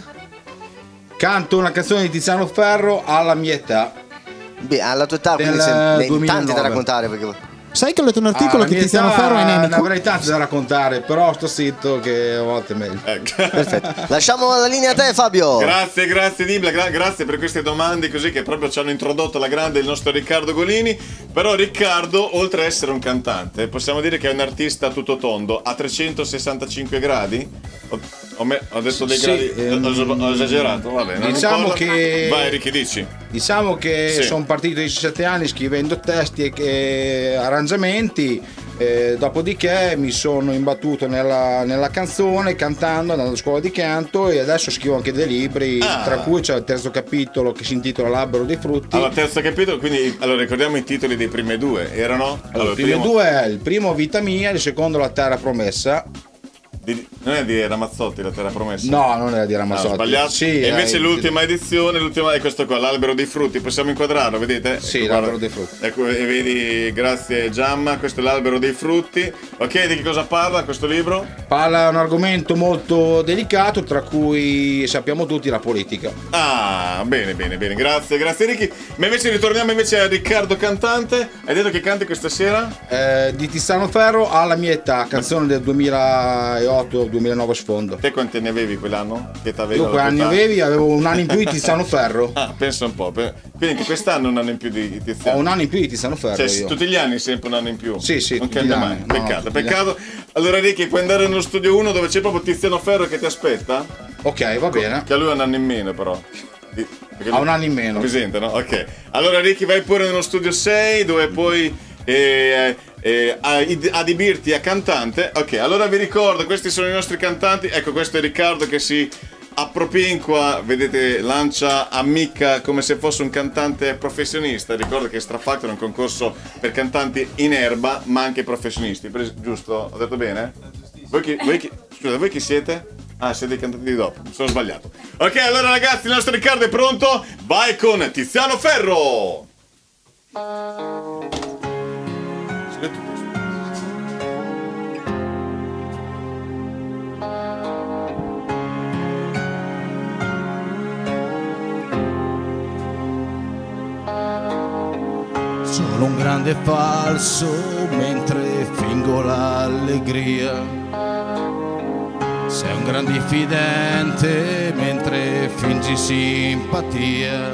Canto una canzone di Tiziano Ferro alla mia età. Beh, alla tua età, quindi Del sei- ne hai tanti duemilanove. da raccontare perché... Sai che ho letto un articolo Alla che mia Tiziano età Ferro è Ne nemico? avrei tanto da raccontare, però sto zitto che a volte è meglio. Ecco. Perfetto. Lasciamo la linea a te, Fabio. Grazie, grazie Dibla, gra- grazie per queste domande così che proprio ci hanno introdotto alla grande il nostro Riccardo Ugolini. Però Riccardo, oltre a essere un cantante, possiamo dire che è un artista a tutto tondo, a trecentosessantacinque gradi? Ho, ho me- ho detto dei Sì, gradi, ehm, ho, ho esagerato, va bene. non diciamo importa. che- Vai Ricky, dici. Diciamo che Sì. sono partito a diciassette anni scrivendo testi e e arrangiamenti, eh, dopodiché mi sono imbattuto nella, nella canzone cantando, andando a scuola di canto e adesso scrivo anche dei libri, Ah. tra cui c'è il terzo capitolo che si intitola L'albero dei frutti. Allora, terzo capitolo, quindi allora, ricordiamo i titoli dei primi due, erano? Allora, il primo due è il primo Vita mia, il secondo La terra promessa. Di- non è di Ramazzotti la terra promessa? No, non era di Ah, Ramazzotti. ho sbagliato. Sì, e invece hai- l'ultima edizione, l'ultima è questo qua, l'albero dei frutti. Possiamo inquadrarlo, vedete? Sì, Ecco, l'albero guarda. dei frutti. Ecco, e vedi, grazie Giamma, questo è l'albero dei frutti. Ok, di che cosa parla questo libro? Parla un argomento molto delicato, tra cui sappiamo tutti la politica. Ah, bene, bene, bene, grazie, grazie Ricky. Ma invece ritorniamo invece a Riccardo cantante. Hai detto che canti questa sera? Eh, di Tiziano Ferro alla mia età, canzone del duemilaotto duemilanove sfondo. Te quanti anni avevi quell'anno? Che t'aveva Io la quei tua anni età? avevi, avevo un anno in più di Tiziano Ferro. Ah, pensa un po'. pe- Quindi anche quest'anno un anno in più di Tiziano. Ho un anno in più di Tiziano Ferro Cioè, io. tutti gli anni sempre un anno in più. Sì, sì, Non tutti cambia gli mai. anni. No, Peccato, tutti gli peccato. Allora Ricky, puoi andare nello studio uno dove c'è proprio Tiziano Ferro che ti aspetta? Ok, va bene. Che a lui ha un anno in meno però. Di- perché Ha lui- un anno in meno. Presente, no? Ok. Allora Ricky, vai pure nello studio sei dove puoi eh, eh, ad- adibirti a cantante. Ok, allora vi ricordo, questi sono i nostri cantanti. Ecco, questo è Riccardo che si appropinqua, vedete, lancia, ammicca come se fosse un cantante professionista. Ricordo che Strafactor è un concorso per cantanti in erba, ma anche professionisti. Pres- giusto? Ho detto bene? Voi chi, voi chi, scusa, voi chi siete? Ah, siete i cantanti di dopo, mi sono sbagliato. Ok, allora ragazzi, il nostro Riccardo è pronto. Vai con Tiziano Ferro! Sono un grande falso mentre fingo l'allegria. Sei un gran diffidente mentre fingi simpatia.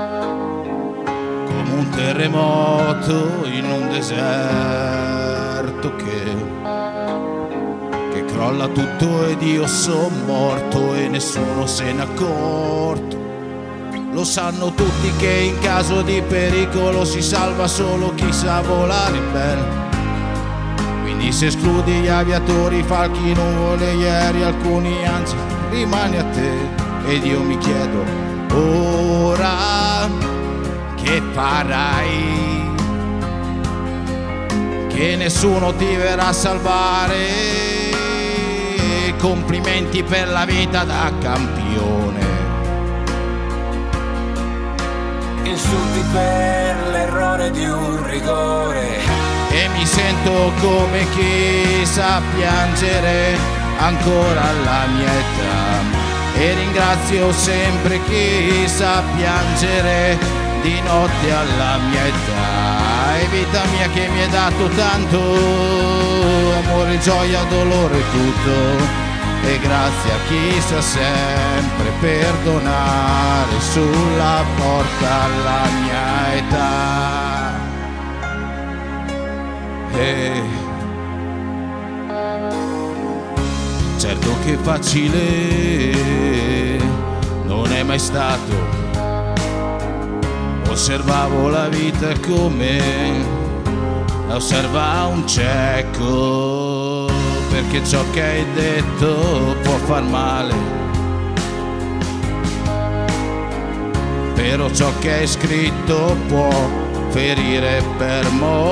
Come un terremoto in un deserto che, che crolla tutto ed io son morto e nessuno se n'è accorto. Lo sanno tutti che in caso di pericolo si salva solo chi sa volare bene. Quindi se escludi gli aviatori, falchi, nuvole, ieri, alcuni anzi, rimani a te ed io mi chiedo ora che farai, che nessuno ti verrà a salvare. Complimenti per la vita da campione, insulti per l'errore di un rigore, e mi sento come chi sa piangere ancora alla mia età, e ringrazio sempre chi sa piangere di notte alla mia età. E vita mia che mi hai dato tanto, amore, gioia, dolore, tutto, e grazie a chi sa sempre perdonare sulla porta alla mia età. E certo che facile non è mai stato, osservavo la vita come la osserva un cieco, perché ciò che hai detto può far male, però ciò che hai scritto può ferire per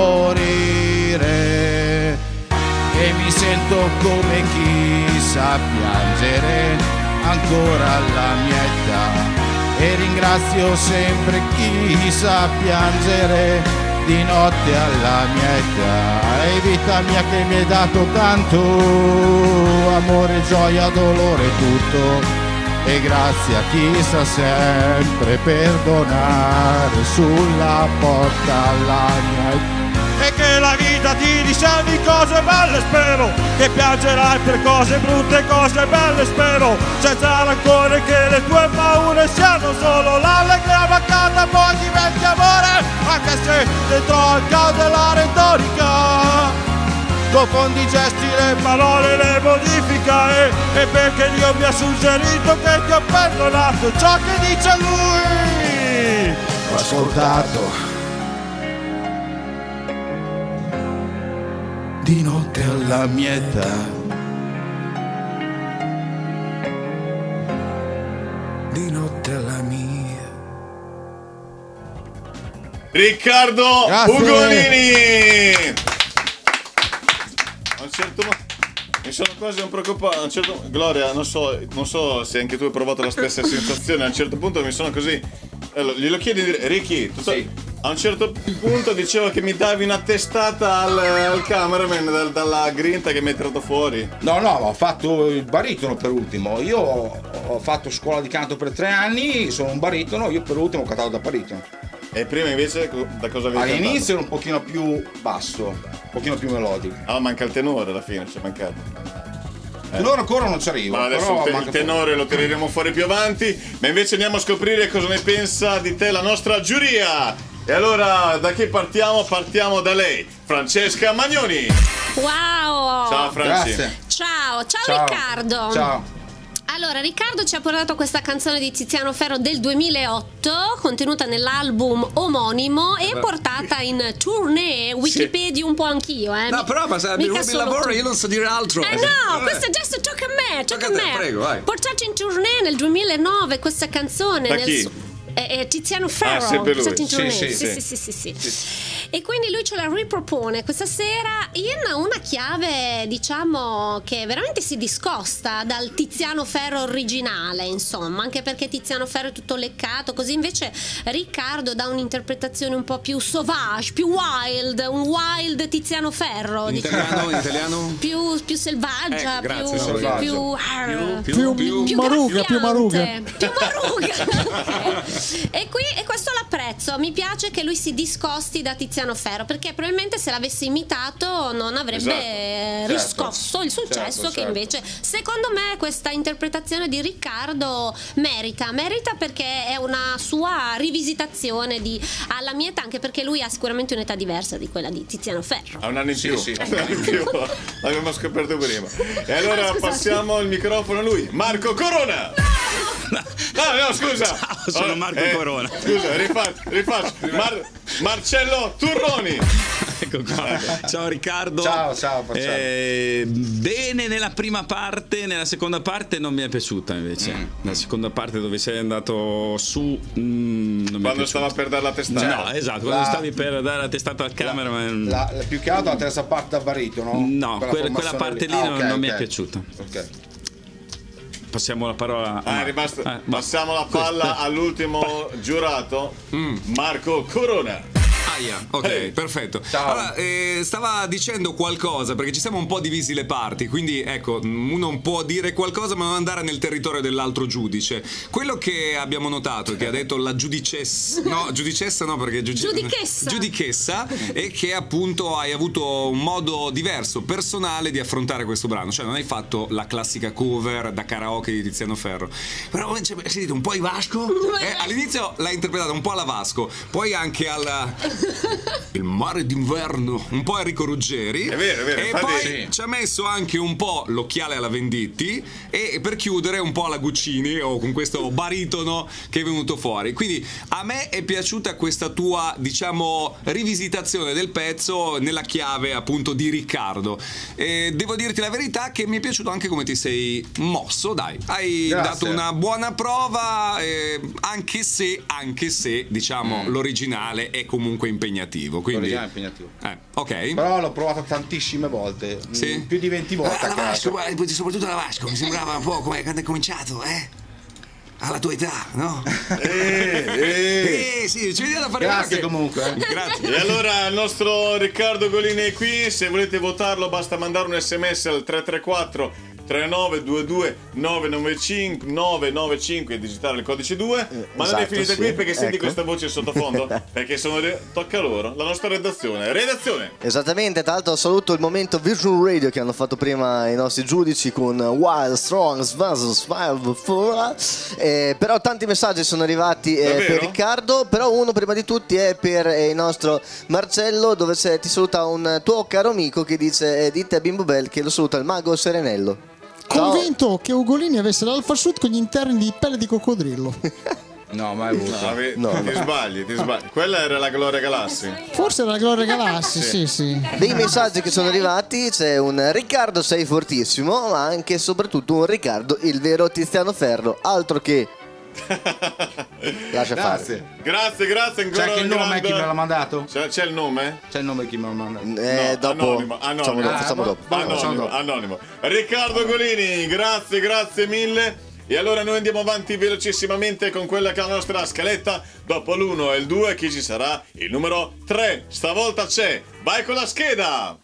morire. E mi sento come chi sa piangere ancora alla mia età, e ringrazio sempre chi sa piangere di notte alla mia età. E vita mia che mi hai dato tanto, amore, gioia, dolore, tutto, e grazie a chi sa sempre perdonare sulla porta alla mia età. E che la vita ti disegni cose belle, spero che piangerai per cose brutte, cose belle, spero, senza rancore, che le tue paure siano solo l'allegria mancata, poi diventi amore, anche se dentro al caos della retorica confondi i gesti, le parole, le modifica. E, e perché Dio mi ha suggerito che ti ho perdonato ciò che dice lui, ho ascoltato di notte alla mia età. Di notte alla mia. Riccardo Grazie. Ugolini. A un certo punto mi sono quasi un preoccupato. A un certo... Gloria, non so, non so se anche tu hai provato la stessa sensazione. A un certo punto mi sono così. Allora, glielo chiedo di dire, Ricky, tu sai, a un certo punto diceva che mi davi una testata al, al cameraman dal, dalla grinta che mi hai tirato fuori. No, no, ho fatto il baritono per ultimo. Io ho fatto scuola di canto per tre anni, sono un baritono, io per ultimo ho cantato da baritono. E prima invece da cosa avevi cantato? All'inizio era un pochino più basso, un pochino più melodico. Ah, manca il tenore alla fine, c'è mancato. Il tenore ancora non ci arrivo. Ma adesso però il, te- manca il tenore lo tireremo fuori più avanti. Ma invece andiamo a scoprire cosa ne pensa di te la nostra giuria. E allora da chi partiamo? Partiamo da lei, Francesca Magnoni. Wow! Ciao Franci. Grazie. Ciao, ciao, Ciao. Riccardo. Ciao. Allora, Riccardo ci ha portato questa canzone di Tiziano Ferro del duemilaotto, contenuta nell'album omonimo e portata in tournée. Wikipedia un po' anch'io, eh. No, però ma se mi Mica rubi il solo lavoro tu. io non so dire altro. Eh no, questo adesso tocca a me, tocca a Tocca a te, me. prego, vai. Portata in tournée nel duemilanove questa canzone. Da nel chi? su- eh, eh, Tiziano Ferro, Ah, sempre lui. portata in Sì, tournée. sì, Sì, sì. sì, sì, sì, sì. E quindi lui ce la ripropone questa sera in una chiave, diciamo, che veramente si discosta dal Tiziano Ferro originale, insomma, anche perché Tiziano Ferro è tutto leccato, così invece Riccardo dà un'interpretazione un po' più sauvage, più wild, un wild Tiziano Ferro, In diciamo. italiano, in italiano? Più, più selvaggia, Eh, grazie, più, selvaggia. più, Più, Più, più, più maruga, più maruga. graffiante, più maruga. e qui e questo l'apprezzo, mi piace che lui si discosti da Tiziano Ferro, perché probabilmente se l'avesse imitato non avrebbe Esatto. riscosso il successo Certo, che certo. invece secondo me questa interpretazione di Riccardo merita, merita perché è una sua rivisitazione di alla mia età, anche perché lui ha sicuramente un'età diversa di quella di Tiziano Ferro. Ha un anno in Sì, più. sì. Ha un anno in più. L'abbiamo scoperto prima. E allora Ah, scusate. passiamo il microfono a lui, Marco Corona. No, no, scusa. Ciao, sono Marco Eh, Corona. Scusa, rifaccio, rifaccio. Mar- Marcello Turroni. Ecco qua. Ciao Riccardo. Ciao, ciao, ciao. Eh, bene nella prima parte, nella seconda parte non mi è piaciuta invece. Mm. La seconda parte dove sei andato su. Mm, non Quando stava per dare la testata. No, esatto, quando La- stavi per dare la testata al cameraman. La, la- più che altro la terza parte da baritono. No, quella, quella parte lì Ah, non, ok, non mi è ok. piaciuta. Ok. Passiamo la parola. Ah, a- è rimasto- eh, ma- passiamo la palla all'ultimo giurato, Marco Corona. Aia, ok, Ehi. perfetto. Ciao. Allora, eh, stava dicendo qualcosa perché ci siamo un po' divisi le parti, quindi ecco, uno può dire qualcosa ma non andare nel territorio dell'altro giudice. Quello che abbiamo notato è che ha detto la giudicessa, no, giudicessa no perché giudice- Giudichessa. giudichessa è che appunto hai avuto un modo diverso, personale di affrontare questo brano, cioè non hai fatto la classica cover da karaoke di Tiziano Ferro, però cioè, sentite un po' i Vasco, eh, all'inizio l'hai interpretata un po' alla Vasco, poi anche al Il mare d'inverno, un po' Enrico Ruggeri. È vero, è vero, E infatti poi sì. ci ha messo anche un po' l'occhiale alla Venditti e per chiudere un po' alla Guccini o con questo baritono che è venuto fuori. Quindi a me è piaciuta questa tua, diciamo, rivisitazione del pezzo nella chiave appunto di Riccardo. E devo dirti la verità che mi è piaciuto anche come ti sei mosso, dai. Hai Grazie. dato una buona prova, eh, anche se, anche se, diciamo, Mm. l'originale è comunque impegnativo. Quindi, L'originale è impegnativo. eh, ok. Però l'ho provato tantissime volte. Sì? Mm, Più di venti volte. Alla a caso. Vasco, guarda, soprattutto alla Vasco, mi sembrava un po' come quando hai cominciato, eh? Alla tua età, no? Eh, eh. Eh, sì, ci vediamo a fare Grazie anche- comunque. eh. Grazie. E allora il nostro Riccardo Golini è qui, se volete votarlo basta mandare un sms al tre tre quattro tre nove due due nove nove cinque nove nove cinque e digitare il codice due. Ma non è esatto, finita sì. qui perché senti Ecco. questa voce sottofondo? Perché sono re- tocca a loro, la nostra redazione. Redazione! Esattamente, tra l'altro saluto il momento Virtual Radio che hanno fatto prima i nostri giudici con Wild, Strong, Svaz, Smile, Fura. Eh, però tanti messaggi sono arrivati eh, Davvero? per Riccardo, però uno prima di tutti è per eh, il nostro Marcello, dove c'è- ti saluta un tuo caro amico che dice, eh, dite a Bimbo Bell che lo saluta il mago Serenello. Ciao. Convinto che Ugolini avesse l'Alfa Sud con gli interni di pelle di coccodrillo. No, mai avuto. No, ave- No, ti no. sbagli, ti sbagli. Quella era la Gloria Galassi. Forse era la Gloria Galassi, sì, sì. Dei messaggi che sono arrivati c'è un Riccardo sei fortissimo, ma anche e soprattutto un Riccardo il vero Tiziano Ferro, altro che lascia Grazie. fare. Grazie, grazie ancora. C'è anche il un nome grande- chi me l'ha mandato? C'è, c'è il nome? C'è il nome di chi me l'ha mandato? Eh, No, dopo anonimo, anonimo. facciamo dopo, Ah, facciamo boh, dopo. boh, facciamo Anonimo, dopo. anonimo. Riccardo Golini, grazie, grazie mille. E allora noi andiamo avanti velocissimamente con quella che è la nostra scaletta. Dopo l'uno e il due, chi ci sarà? Il numero tre. Stavolta c'è. Vai con la scheda.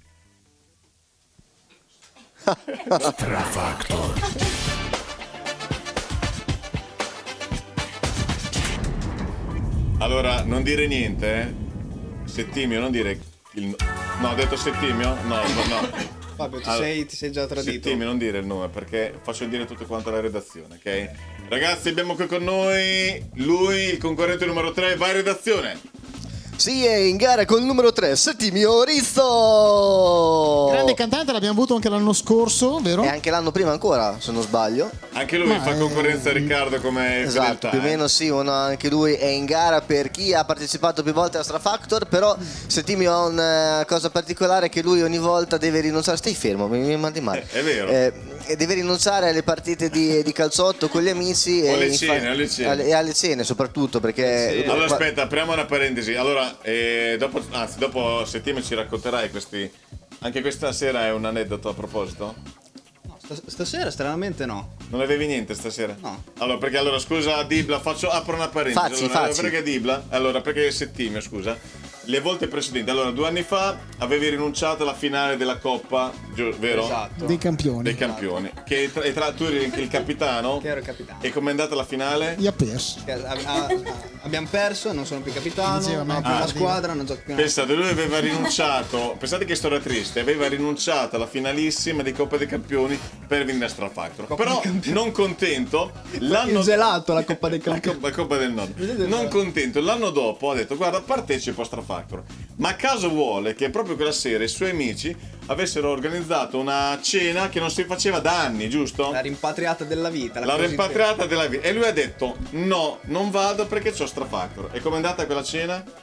Allora, non dire niente, eh. Settimio, non dire il... No, ho detto Settimio? No, no, no. Fabio, ti, Allora, sei, ti sei già tradito. Settimio, non dire il nome perché faccio dire tutto quanto alla redazione, ok? Ragazzi, abbiamo qui con noi lui, il concorrente numero tre. Vai redazione. Sì, è in gara con il numero tre, Settimio Rizzo. Grande cantante, l'abbiamo avuto anche l'anno scorso, vero? E anche l'anno prima ancora, se non sbaglio. Anche lui Ma fa è- concorrenza a Riccardo come Esatto, fedeltà, più o eh. meno sì, uno, anche lui è in gara per chi ha partecipato più volte a Stra Factor, però Settimio ha una cosa particolare che lui ogni volta deve rinunciare, stai fermo, mi, mi mandi male. Eh, è vero. Eh, e deve rinunciare alle partite di, di calzotto con gli amici O e, alle infa- cene, alle cene. alle- e alle cene soprattutto perché Allora aspetta, apriamo una parentesi. Allora, eh, dopo, anzi, dopo Settimio ci racconterai questi. Anche questa sera è un aneddoto a proposito? No, stas- stasera stranamente no. Non avevi niente stasera? No. Allora, perché allora scusa Dibla, faccio apro una parentesi. Facci, allora, facci. Perché Dibla? Allora, perché Settimio, scusa. Le volte precedenti, allora due anni fa avevi rinunciato alla finale della Coppa, giu- vero? Esatto. Dei campioni. Dei campioni. Che tra, e tra tu eri il capitano. Che ero il capitano. E com'è andata la finale? Gli ha perso. Che a- a- a- abbiamo perso, non sono più capitano, Diceva, ma non ho più ah, la squadra, non gioco più una Pensate, lui aveva rinunciato, pensate che storia triste, aveva rinunciato alla finalissima di Coppa dei Campioni per venire a Stra Factor. Però non contento, l'anno Il gelato alla Coppa dei la Campioni. Coppa, la Coppa del Nonno. Non contento, l'anno dopo ha detto "Guarda, partecipo a Stra Factor". Ma caso vuole che proprio quella sera i suoi amici avessero organizzato una cena che non si faceva da anni, giusto? La rimpatriata della vita. La cosiddetta. rimpatriata della vita. E lui ha detto: no, non vado perché c'ho Stra Factor. E com'è andata quella cena?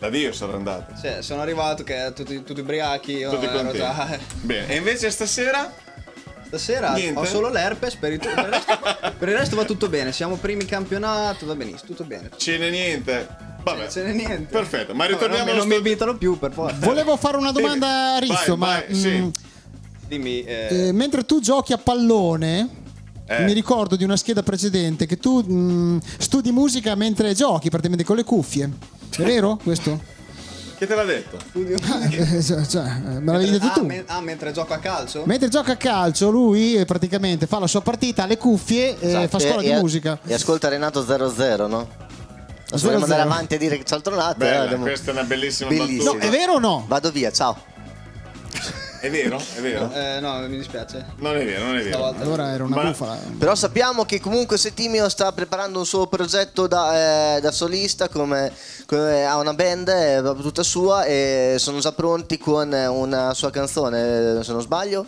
Da Dio sono andati. Sì, sono arrivato che tutti, tutti ubriachi. Io Tutti ero contenti. già... Bene, e invece stasera? Stasera Niente. ho solo l'herpes, per il, per, il resto, per il resto va tutto bene. Siamo primi in campionato, va benissimo, tutto bene. Ce n'è niente. Vabbè. Ce n'è niente. Perfetto, ma Vabbè, ritorniamo non, allo non mi stu- invitano più per forza. Volevo fare una domanda a Rizzo, Vai, ma vai, sì. mm, Dimmi, eh, eh, mentre tu giochi a pallone, Eh. mi ricordo di una scheda precedente che tu mm, studi musica mentre giochi, praticamente con le cuffie. È vero questo? Chi te l'ha detto? Eh, cioè, cioè, me l'avevi detto ah, tu. me- ah, mentre gioco a calcio? Mentre gioca a calcio, lui eh, praticamente fa la sua partita, ha le cuffie, e Esatto, fa scuola e- di e- musica. E ascolta Renato zero zero, no? Non zero vogliamo andare zero. avanti a dire che c'è altro lato. Bella, eh, abbiamo- questa è una bellissima Bellissimo. battuta. No, è vero o no? Vado via, ciao. È vero? È vero? Eh, no, mi dispiace. Non è vero, non è vero. Stavolta. Allora era una Ma- bufala. Però sappiamo che comunque Settimio sta preparando un suo progetto da, eh, da solista, come, come ha una band eh, proprio tutta sua, e sono già pronti con una sua canzone, se non sbaglio.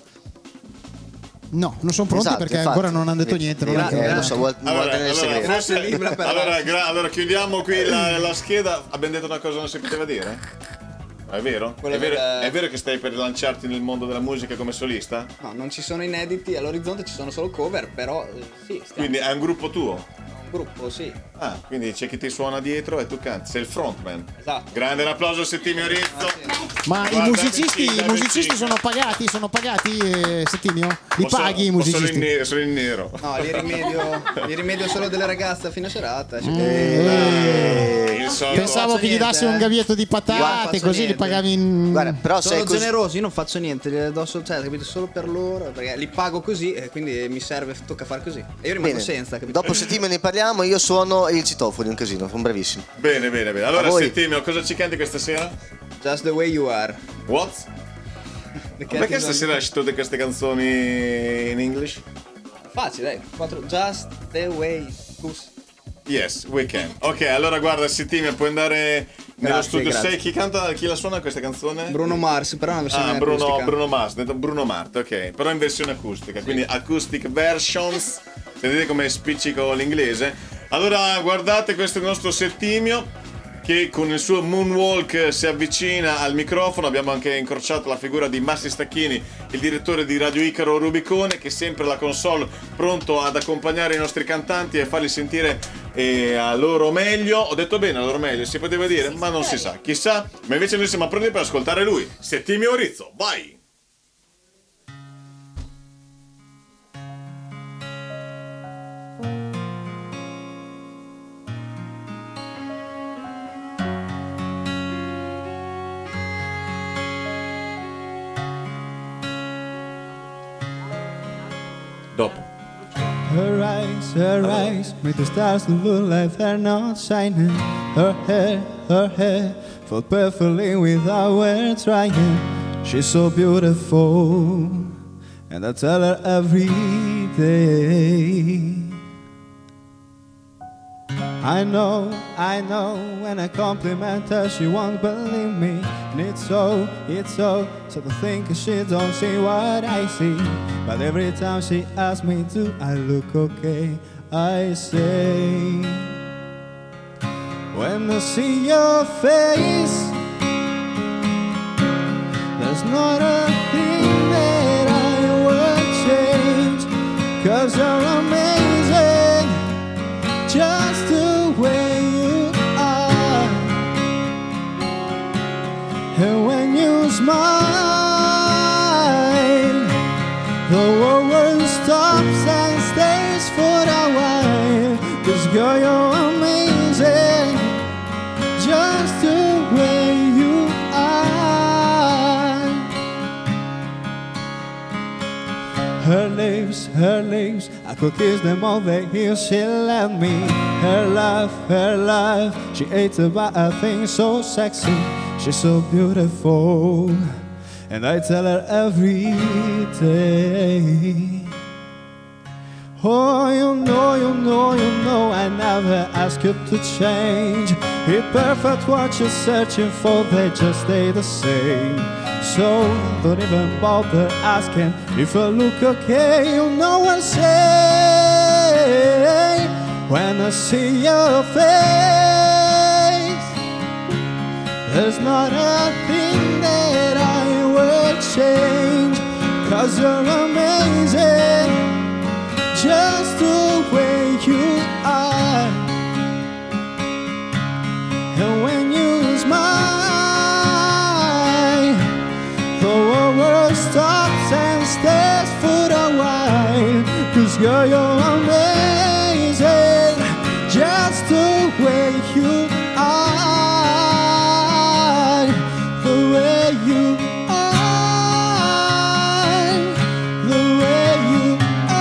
No, non sono pronti Esatto, perché infatti. ancora non hanno detto niente. Non è Eh, che- lo so, vuol, vuol Allora, tenere il allora, segreto. forse- Libra per allora, gra- allora chiudiamo qui la, la scheda. Abbiamo detto una cosa che non si poteva dire? È vero? Quello È vero, del- è vero che stai per lanciarti nel mondo della musica come solista? No, non ci sono inediti, all'orizzonte ci sono solo cover, però eh, sì, stiamo Quindi è un gruppo tuo? un gruppo, sì. Ah, quindi c'è chi ti suona dietro e tu canti, sei il frontman. Esatto. Grande un applauso a Settimio Rizzo. Ma i Guarda, musicisti, vecino, i musicisti vecino. sono pagati? Sono pagati, eh, Settimio? Li O sono- paghi i o sono in, musicisti? nero, sono in nero. No, li rimedio, li rimedio solo delle ragazze a fine serata. cioè, Eh, il solito- Pensavo faccio che gli niente, dassi eh. un gavietto di Io non patate, faccio così li niente. pagavi in... Guarda, però Sono sei così... generoso, io non faccio niente, li do solo, cioè, capito, solo per loro, perché li pago così e quindi mi serve, tocca fare così. E io rimango Bene. senza, capito? Dopo Settimio ne parliamo, io suono il citofono, un casino, sono bravissimo. Bene, bene, bene. Allora, A voi. Settimio, cosa ci canti questa sera? Just the way you are. What? The Perché Cat is stasera on- hai tutte queste canzoni in English? Facile, dai. Quattro. Just the way. Cus. Yes, we can. Ok, allora guarda, Settimio, puoi andare nello Grazie, studio. grazie. Sai chi canta, chi la suona questa canzone? Bruno Mars, però è una versione Ah, Bruno, acustica. Bruno Mars, detto Bruno Mars, ok, però in versione acustica, quindi acoustic versions, vedete come spiccico l'inglese? Allora guardate, questo è il nostro Settimio che con il suo moonwalk si avvicina al microfono. Abbiamo anche incrociato la figura di Massi Stacchini, il direttore di Radio Icaro Rubicone, che è sempre alla console, pronto ad accompagnare i nostri cantanti e farli sentire eh, a loro meglio. Ho detto bene, a loro meglio, si poteva dire, ma non si sa, chissà. Ma invece noi siamo pronti per ascoltare lui, Settimio Rizzo, vai! Dopo. Her eyes, her eyes make the stars look like they're not shining. Her hair, her hair fall perfectly without her trying. She's so beautiful, and I tell her every day. I know, I know, when I compliment her she won't believe me. And it's so, it's so, so to think she don't see what I see. But every time she asks me, do I look okay? I say, when I see your face, there's not a thing that I would change. Cause you're amazing, just the way you are. And when you smile, the whole world stops and stays for a while. Cause girl, you're amazing, just the way you are. Her lips, her lips, I could kiss them all the years she left me. Her laugh, her laugh, she ate about a thing so sexy. She's so beautiful, and I tell her every day. Oh, you know, you know, you know, I never ask you to change. It's perfect what you're searching for, they just stay the same. So don't even bother asking if I look okay. You know what I say when I see your face. There's not a thing that I would change, 'cause you're amazing, just the way you are. And when you smile, the whole world stops and stares for a while, 'cause girl, you're amazing, just the way you are, the way you are, the way you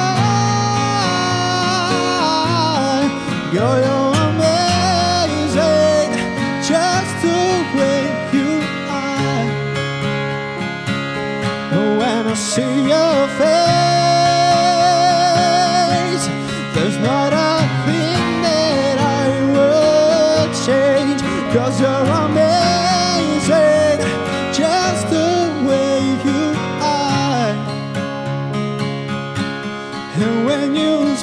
are. Girl, you're amazing, just the way you are. And when I see your face, there's not a thing that I would change, 'cause you're amazing, just the way you are. And when you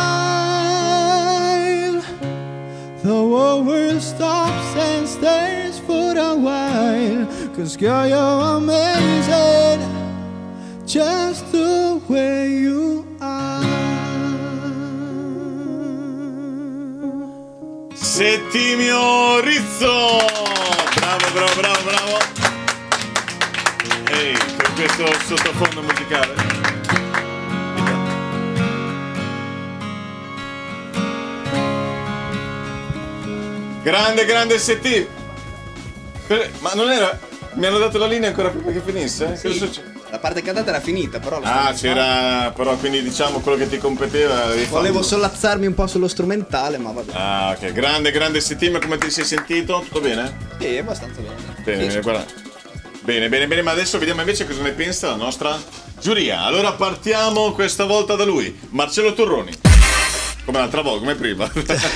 smile, the whole world stops and stares for a while, 'cause girl, you're amazing, just the way you are. Settimio Rizzo! Bravo, bravo, bravo, bravo! Ehi, con questo sottofondo musicale. Grande, grande Settimio! Ma non era... Mi hanno dato la linea ancora prima che finisse? Sì. Cosa succede? La parte cantata era finita, però. Ah, c'era... però quindi diciamo quello che ti competeva. Volevo sollazzarmi un po' sullo strumentale, ma vabbè. Ah, ok. Grande, grande Settimio, come ti sei sentito? Tutto bene? Sì, abbastanza bene. Bene, bene, guarda. Bene, bene, bene, ma adesso vediamo invece cosa ne pensa la nostra giuria. Allora partiamo questa volta da lui, Marcello Turroni. Come l'altra volta, come prima.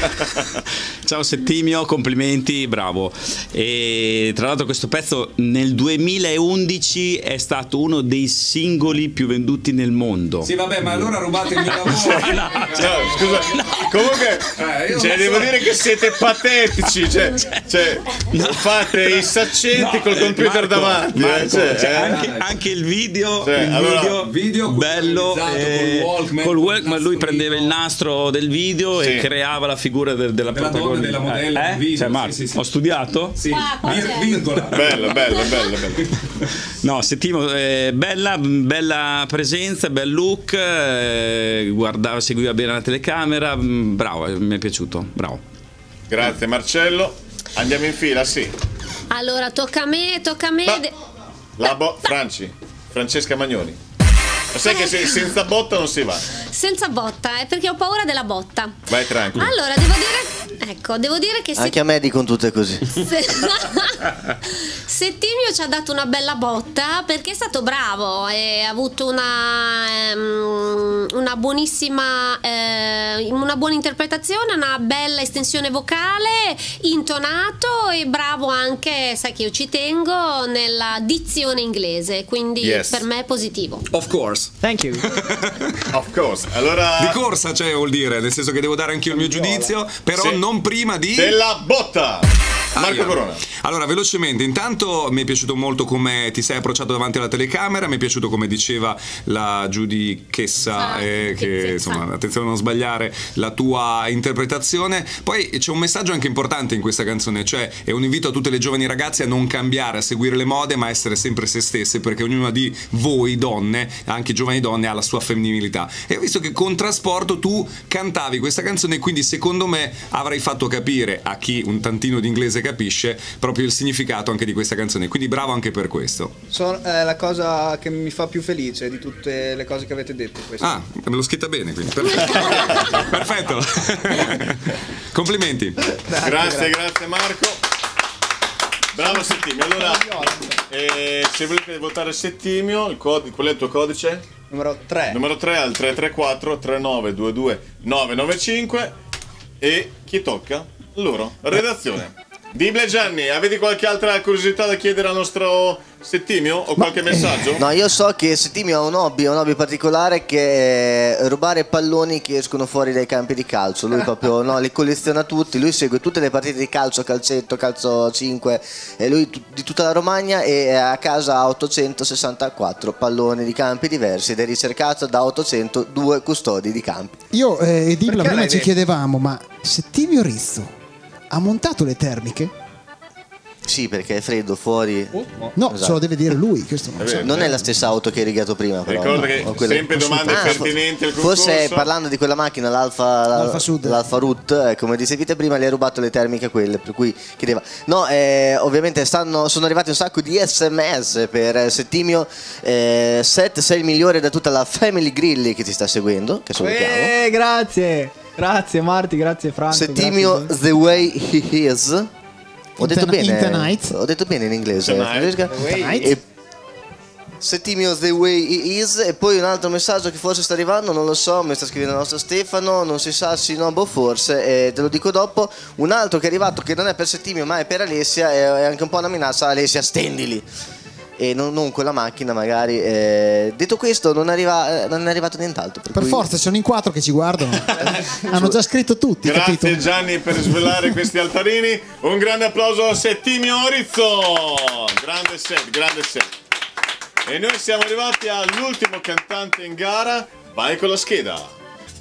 Ciao Settimio, complimenti, bravo. E tra l'altro questo pezzo nel duemilaundici è stato uno dei singoli più venduti nel mondo. Sì, vabbè, ma allora rubate il mio lavoro. No, scusa, comunque, Eh, io cioè, non devo so. dire che siete patetici. Cioè, cioè fate i saccenti No, col computer Marco, davanti. eh, Marco, cioè, cioè, eh. anche, anche il video, Cioè, il allora, video, video bello realizzato eh, col Walkman, col col Walkman, lui prendeva il nastro del video Sì. e creava la figura del- della, Della donna, protagonista. della modella, Eh? del video, Cioè, sì, Marco, sì, sì. ho studiato? Sì, Qua, qua vir- c'è. virgola. Bello, bello, bello, bello. No, Settimio, eh, bella, bella presenza, bel look, eh, guardava, seguiva bene la telecamera, mm, bravo, eh, mi è piaciuto, bravo. Grazie Marcello. Andiamo in fila, sì. Allora, tocca a me, tocca a me. Ma- de- La bo- Franci, Francesca Magnoni. Ma sai che se- senza botta non si va. Senza botta, è perché ho paura della botta. Vai tranquillo. Allora, devo dire, ecco, devo dire che se- Anche a me dicono tutte così. se- Settimio ci ha dato una bella botta perché è stato bravo e ha avuto una, ehm, una buonissima, eh, una buona interpretazione, una bella estensione vocale, intonato e bravo anche, sai che io ci tengo, nella dizione inglese, quindi Yes. per me è positivo. Of course. Thank you. Of course. Allora, Di corsa, cioè, vuol dire, nel senso che devo dare anch'io il mio giudizio, però Sì. non prima di... della botta. Marco Aia. Corona. Allora, velocemente, intanto mi è piaciuto molto come ti sei approcciato davanti alla telecamera, mi è piaciuto come diceva la giudichessa, Ah, eh, che giudichessa. insomma, attenzione a non sbagliare la tua interpretazione. Poi c'è un messaggio anche importante in questa canzone, cioè è un invito a tutte le giovani ragazze a non cambiare, a seguire le mode, ma a essere sempre se stesse, perché ognuna di voi donne, anche giovani donne, ha la sua femminilità. E ho visto che con Trasporto tu cantavi questa canzone, quindi secondo me avrai fatto capire a chi un tantino di inglese capisce proprio il significato anche di questa canzone, quindi bravo anche per questo. So- è la cosa che mi fa più felice di tutte le cose che avete detto. Questa. Ah, me l'ho scritta bene, quindi perfetto. Perfetto. Complimenti. Grazie, grazie Marco. Bravo Settimio. Allora, eh, se volete votare Settimio, il codice, qual è il tuo codice? Numero tre. Numero tre al tre tre quattro tre nove due due nove nove cinque. E chi tocca? Loro, redazione. Dible Gianni, avete qualche altra curiosità da chiedere al nostro Settimio o qualche messaggio? No, io so che Settimio ha un hobby, un hobby particolare che è rubare palloni che escono fuori dai campi di calcio. Lui proprio no, li colleziona tutti, lui segue tutte le partite di calcio, calcetto, calcio cinque, e lui t- di tutta la Romagna, e a casa ha ottocentosessantaquattro palloni di campi diversi ed è ricercato da ottocentodue custodi di campi. Io e Dibla Perché prima lei ci vede? chiedevamo, ma Settimio Rizzo ha montato le termiche? Sì, perché è freddo fuori. No, Esatto. se lo deve dire lui, questo non È so. vero, non è la stessa auto che hai rigato prima, però. Ricorda no, che o quella- sempre domande Ah, pertinenti al fo- concorso. Forse parlando di quella macchina, l'Alfa, L'Alfa Sud. l'Alfa Root, eh, come dicevi prima, le hai rubato le termiche a quelle, per cui chiedeva. No, eh, ovviamente stanno, sono arrivati un sacco di sms per eh, Settimio. Eh, Set, sei il migliore da tutta la Family Grilli che ti sta seguendo, che salutiamo. Eh, grazie. Grazie Marti, grazie Franco. Settimio grazie. The Way He Is. Ho detto In the- bene. in the night. Ho detto bene in inglese. Tonight. Francesca? The Night. E Settimio The Way He Is. E poi un altro messaggio che forse sta arrivando, non lo so, mi sta scrivendo il nostro Stefano, non si sa, sì, no, boh, forse, e te lo dico dopo. Un altro che è arrivato, che non è per Settimio ma è per Alessia, è, è anche un po' una minaccia. Alessia, stendili. E non, non quella macchina magari. eh. Detto questo, non, arriva, eh, non è arrivato nient'altro. Per, Per cui- forza, sono in quattro che ci guardano. Hanno già scritto tutti, Grazie capito? Gianni per svelare questi altarini. Un grande applauso a Settimio Rizzo. Grande set, grande set. E noi siamo arrivati all'ultimo cantante in gara. Vai con la scheda.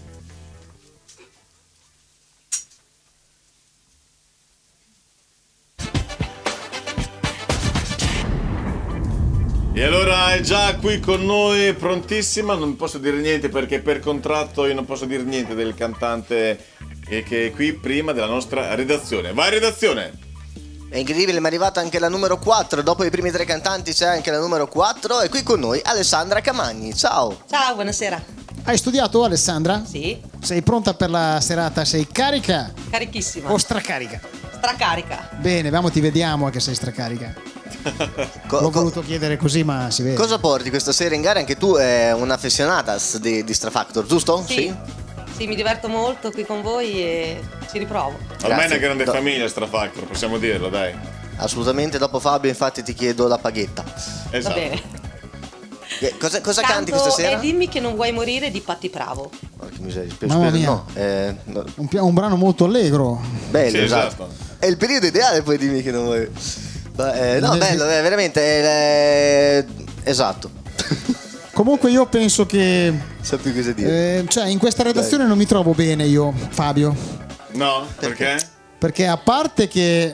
E allora è già qui con noi, prontissima. Non posso dire niente perché per contratto io non posso dire niente del cantante che che è qui prima della nostra redazione. Vai redazione! È incredibile, mi è arrivata anche la numero quattro. Dopo i primi tre cantanti c'è anche la numero quattro. E qui con noi Alessandra Camagni. Ciao. Ciao, buonasera. Hai studiato, Alessandra? Sì, Sei pronta per la serata? Sei carica carichissima. o stracarica? Stracarica. Bene, vediamo, ti vediamo che sei stracarica. Co- L'ho co- voluto chiedere così, ma si vede. cosa porti questa sera in gara? Anche tu è un'affezionatas di, di Strafactor, giusto? Sì. Sì, mi diverto molto qui con voi e ci riprovo. Ormai è una Grazie. grande Do- famiglia Strafactor, possiamo dirlo, dai. Assolutamente, dopo Fabio infatti ti chiedo la paghetta. Esatto. Va bene. Eh, Cosa, cosa Canto canti questa sera? E dimmi che non vuoi morire di Patti Bravo. Porca miseria, spero, Mamma spero mia. no. Eh, no. Un, pi- un brano molto allegro. Bello, Sì, esatto. esatto. È il periodo ideale, poi dimmi che non vuoi. Beh, eh, no, Non è- bello, eh, veramente. eh, esatto. Comunque io penso che So più cosa dire. eh, cioè in questa redazione non mi trovo bene io, Fabio, No? Perché? perché a parte che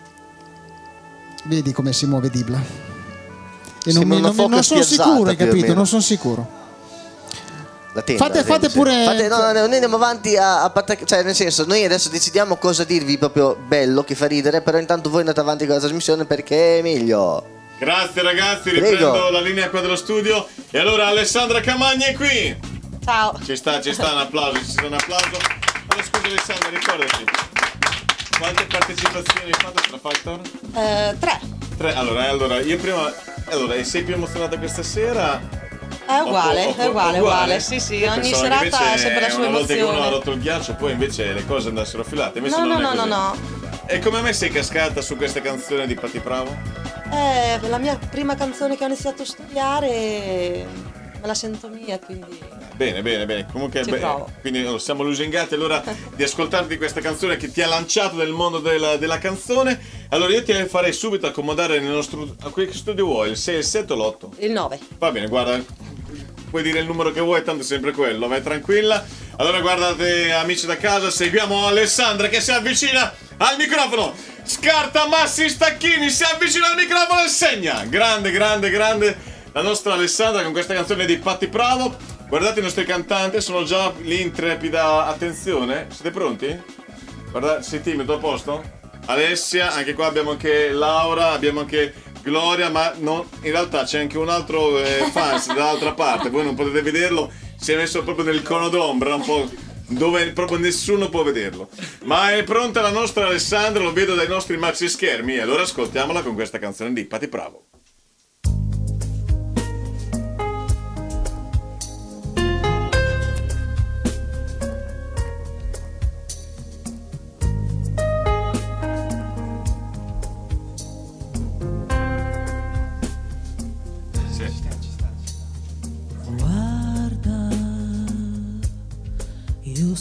vedi come si muove Dibla e non, Sembra mi- una non, mi- foca non sono spiazzata, sicuro, hai più o capito? meno. Non sono sicuro. La tenda, Fate- la tenda, fate sì. pure- Fate- no, no, noi andiamo avanti a, a pattac- cioè nel senso, noi adesso decidiamo cosa dirvi proprio bello, che fa ridere, però intanto voi andate avanti con la trasmissione perché è meglio. Grazie ragazzi, Prego. riprendo la linea qua dello studio. E allora Alessandra Camagni è qui. Ciao. Ci sta, ci sta un applauso, ci sta un applauso. Allora scusa Alessandra, ricordati. Quante partecipazioni hai fatto a Strafactor? Eh, tre. Tre. Allora, eh, allora, io prima. Allora, e sei più emozionata questa sera? È uguale, O- o- è uguale, uguale. Sì, sì, Io ogni pensavo che serata ha invece sempre la sua una volta che uno ha emozione. rotto il ghiaccio, poi invece le cose andassero filate. Invece No, non no, è no, no, così. no. E come mai sei cascata su questa canzone di Patti Bravo? È la mia prima canzone che ho iniziato a studiare e me la sento mia, quindi Bene, bene, bene. Comunque, Ci beh, provo. quindi oh, siamo lusingati allora di ascoltarti questa canzone che ti ha lanciato nel mondo della, della canzone. Allora io ti farei subito accomodare nel nostro. A che studio vuoi? Il sei, il sette o l'otto? il nove. Va bene, guarda. Puoi dire il numero che vuoi, tanto è sempre quello, vai tranquilla. Allora guardate amici da casa, seguiamo Alessandra che si avvicina al microfono. Scarta Massi Stacchini, si avvicina al microfono e segna. Grande, grande, grande la nostra Alessandra con questa canzone di Patti Bravo. Guardate i nostri cantanti, sono già lì in trepida attenzione. Siete pronti? Guardate, sei timido, a posto? Alessia, anche qua abbiamo anche Laura, abbiamo anche Gloria, ma no, in realtà c'è anche un altro eh, fans dall'altra parte, voi non potete vederlo, si è messo proprio nel cono d'ombra, un po' dove proprio nessuno può vederlo. Ma è pronta la nostra Alessandra, lo vedo dai nostri maxi schermi, e allora ascoltiamola con questa canzone di Patti Bravo.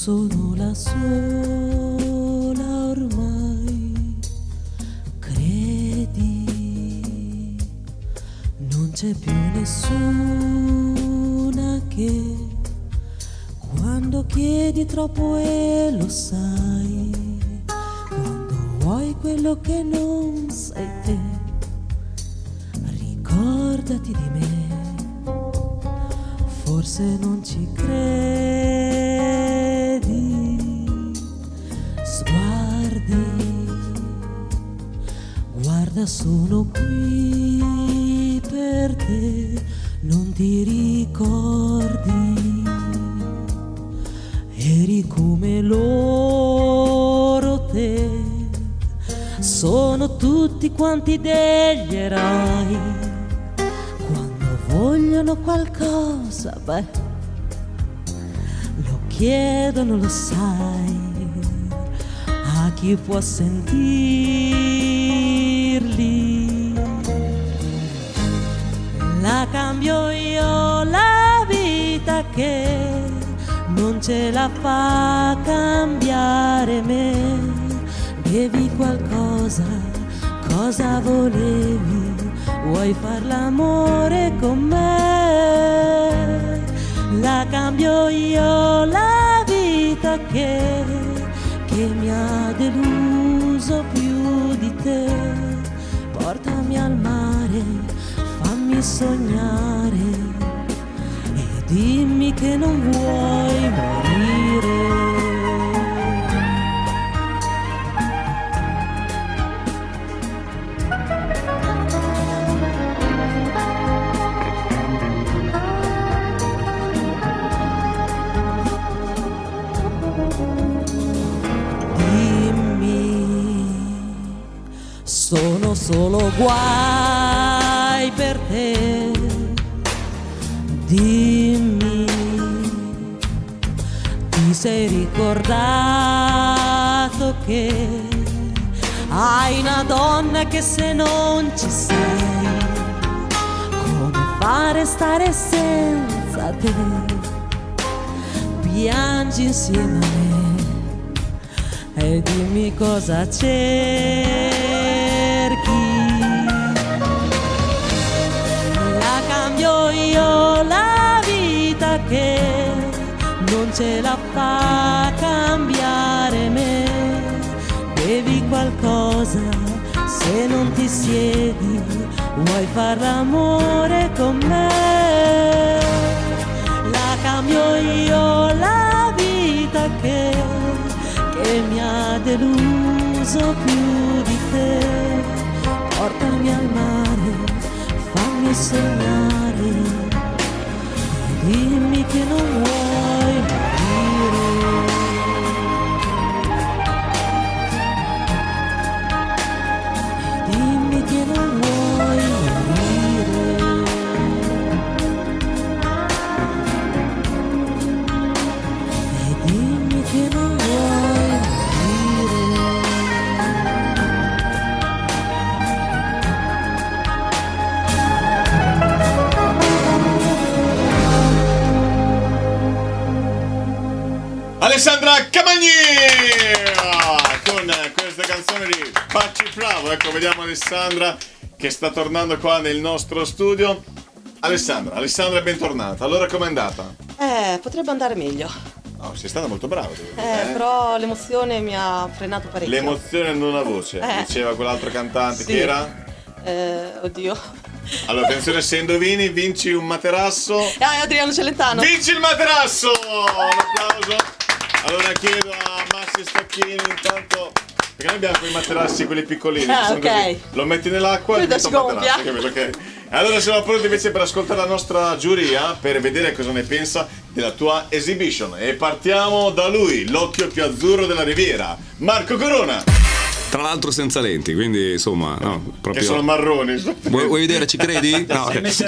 sono la sola ormai, credi, non c'è più nessuna che quando chiedi troppo e lo sai, quando vuoi quello che non sei te, ricordati di me. Forse non ci credi, sguardi, guarda sono qui per te, non ti ricordi, eri come loro te, sono tutti quanti degli eroi. Vogliono qualcosa, beh, lo chiedono, lo sai, a chi può sentirli. La cambio io la vita che non ce la fa cambiare me. Bevi qualcosa, cosa volevi? Vuoi far l'amore con me? La cambio io la vita che, che mi ha deluso più di te. Portami al mare, fammi sognare e dimmi che non vuoi morire. Sono solo guai per te, dimmi, ti sei ricordato che hai una donna che se non ci sei, come fare stare senza te, piangi insieme a me e dimmi cosa cerchi. La cambio io la vita che non ce la fa cambiare me. Bevi qualcosa, se non ti siedi, vuoi far l'amore con me. La cambio io la vita che, che mi ha deluso più di te. Portami al mare, fammi sognare e dimmi che non vuoi morire. E dimmi che non vuoi morire. E dimmi che non vuoi Alessandra Camagni con questa canzone di Facci Bravo. Ecco, vediamo Alessandra che sta tornando qua nel nostro studio. Alessandra, Alessandra è bentornata. Allora com'è andata? Eh, potrebbe andare meglio. Oh, sei stata molto brava. Devo dire, Eh, eh? però l'emozione mi ha frenato parecchio. L'emozione non ha voce, Eh. diceva quell'altro cantante. Sì. Chi era? Eh, oddio. Allora, attenzione, se indovini vinci un materasso. Ah, è Adriano Celentano. Vinci il materasso! Un applauso. Allora chiedo a Massi Stacchini intanto, perché noi abbiamo quei materassi, quelli piccolini, Ah, che sono ok. così. Lo metti nell'acqua e Quello diventa si un materasso, gonfia. capito? Ok. Allora siamo pronti invece per ascoltare la nostra giuria, per vedere cosa ne pensa della tua exhibition. E partiamo da lui, l'occhio più azzurro della riviera, Marco Corona. tra l'altro senza lenti, quindi insomma, no, proprio... Che sono marroni. Vuoi, vuoi vedere, ci credi? No.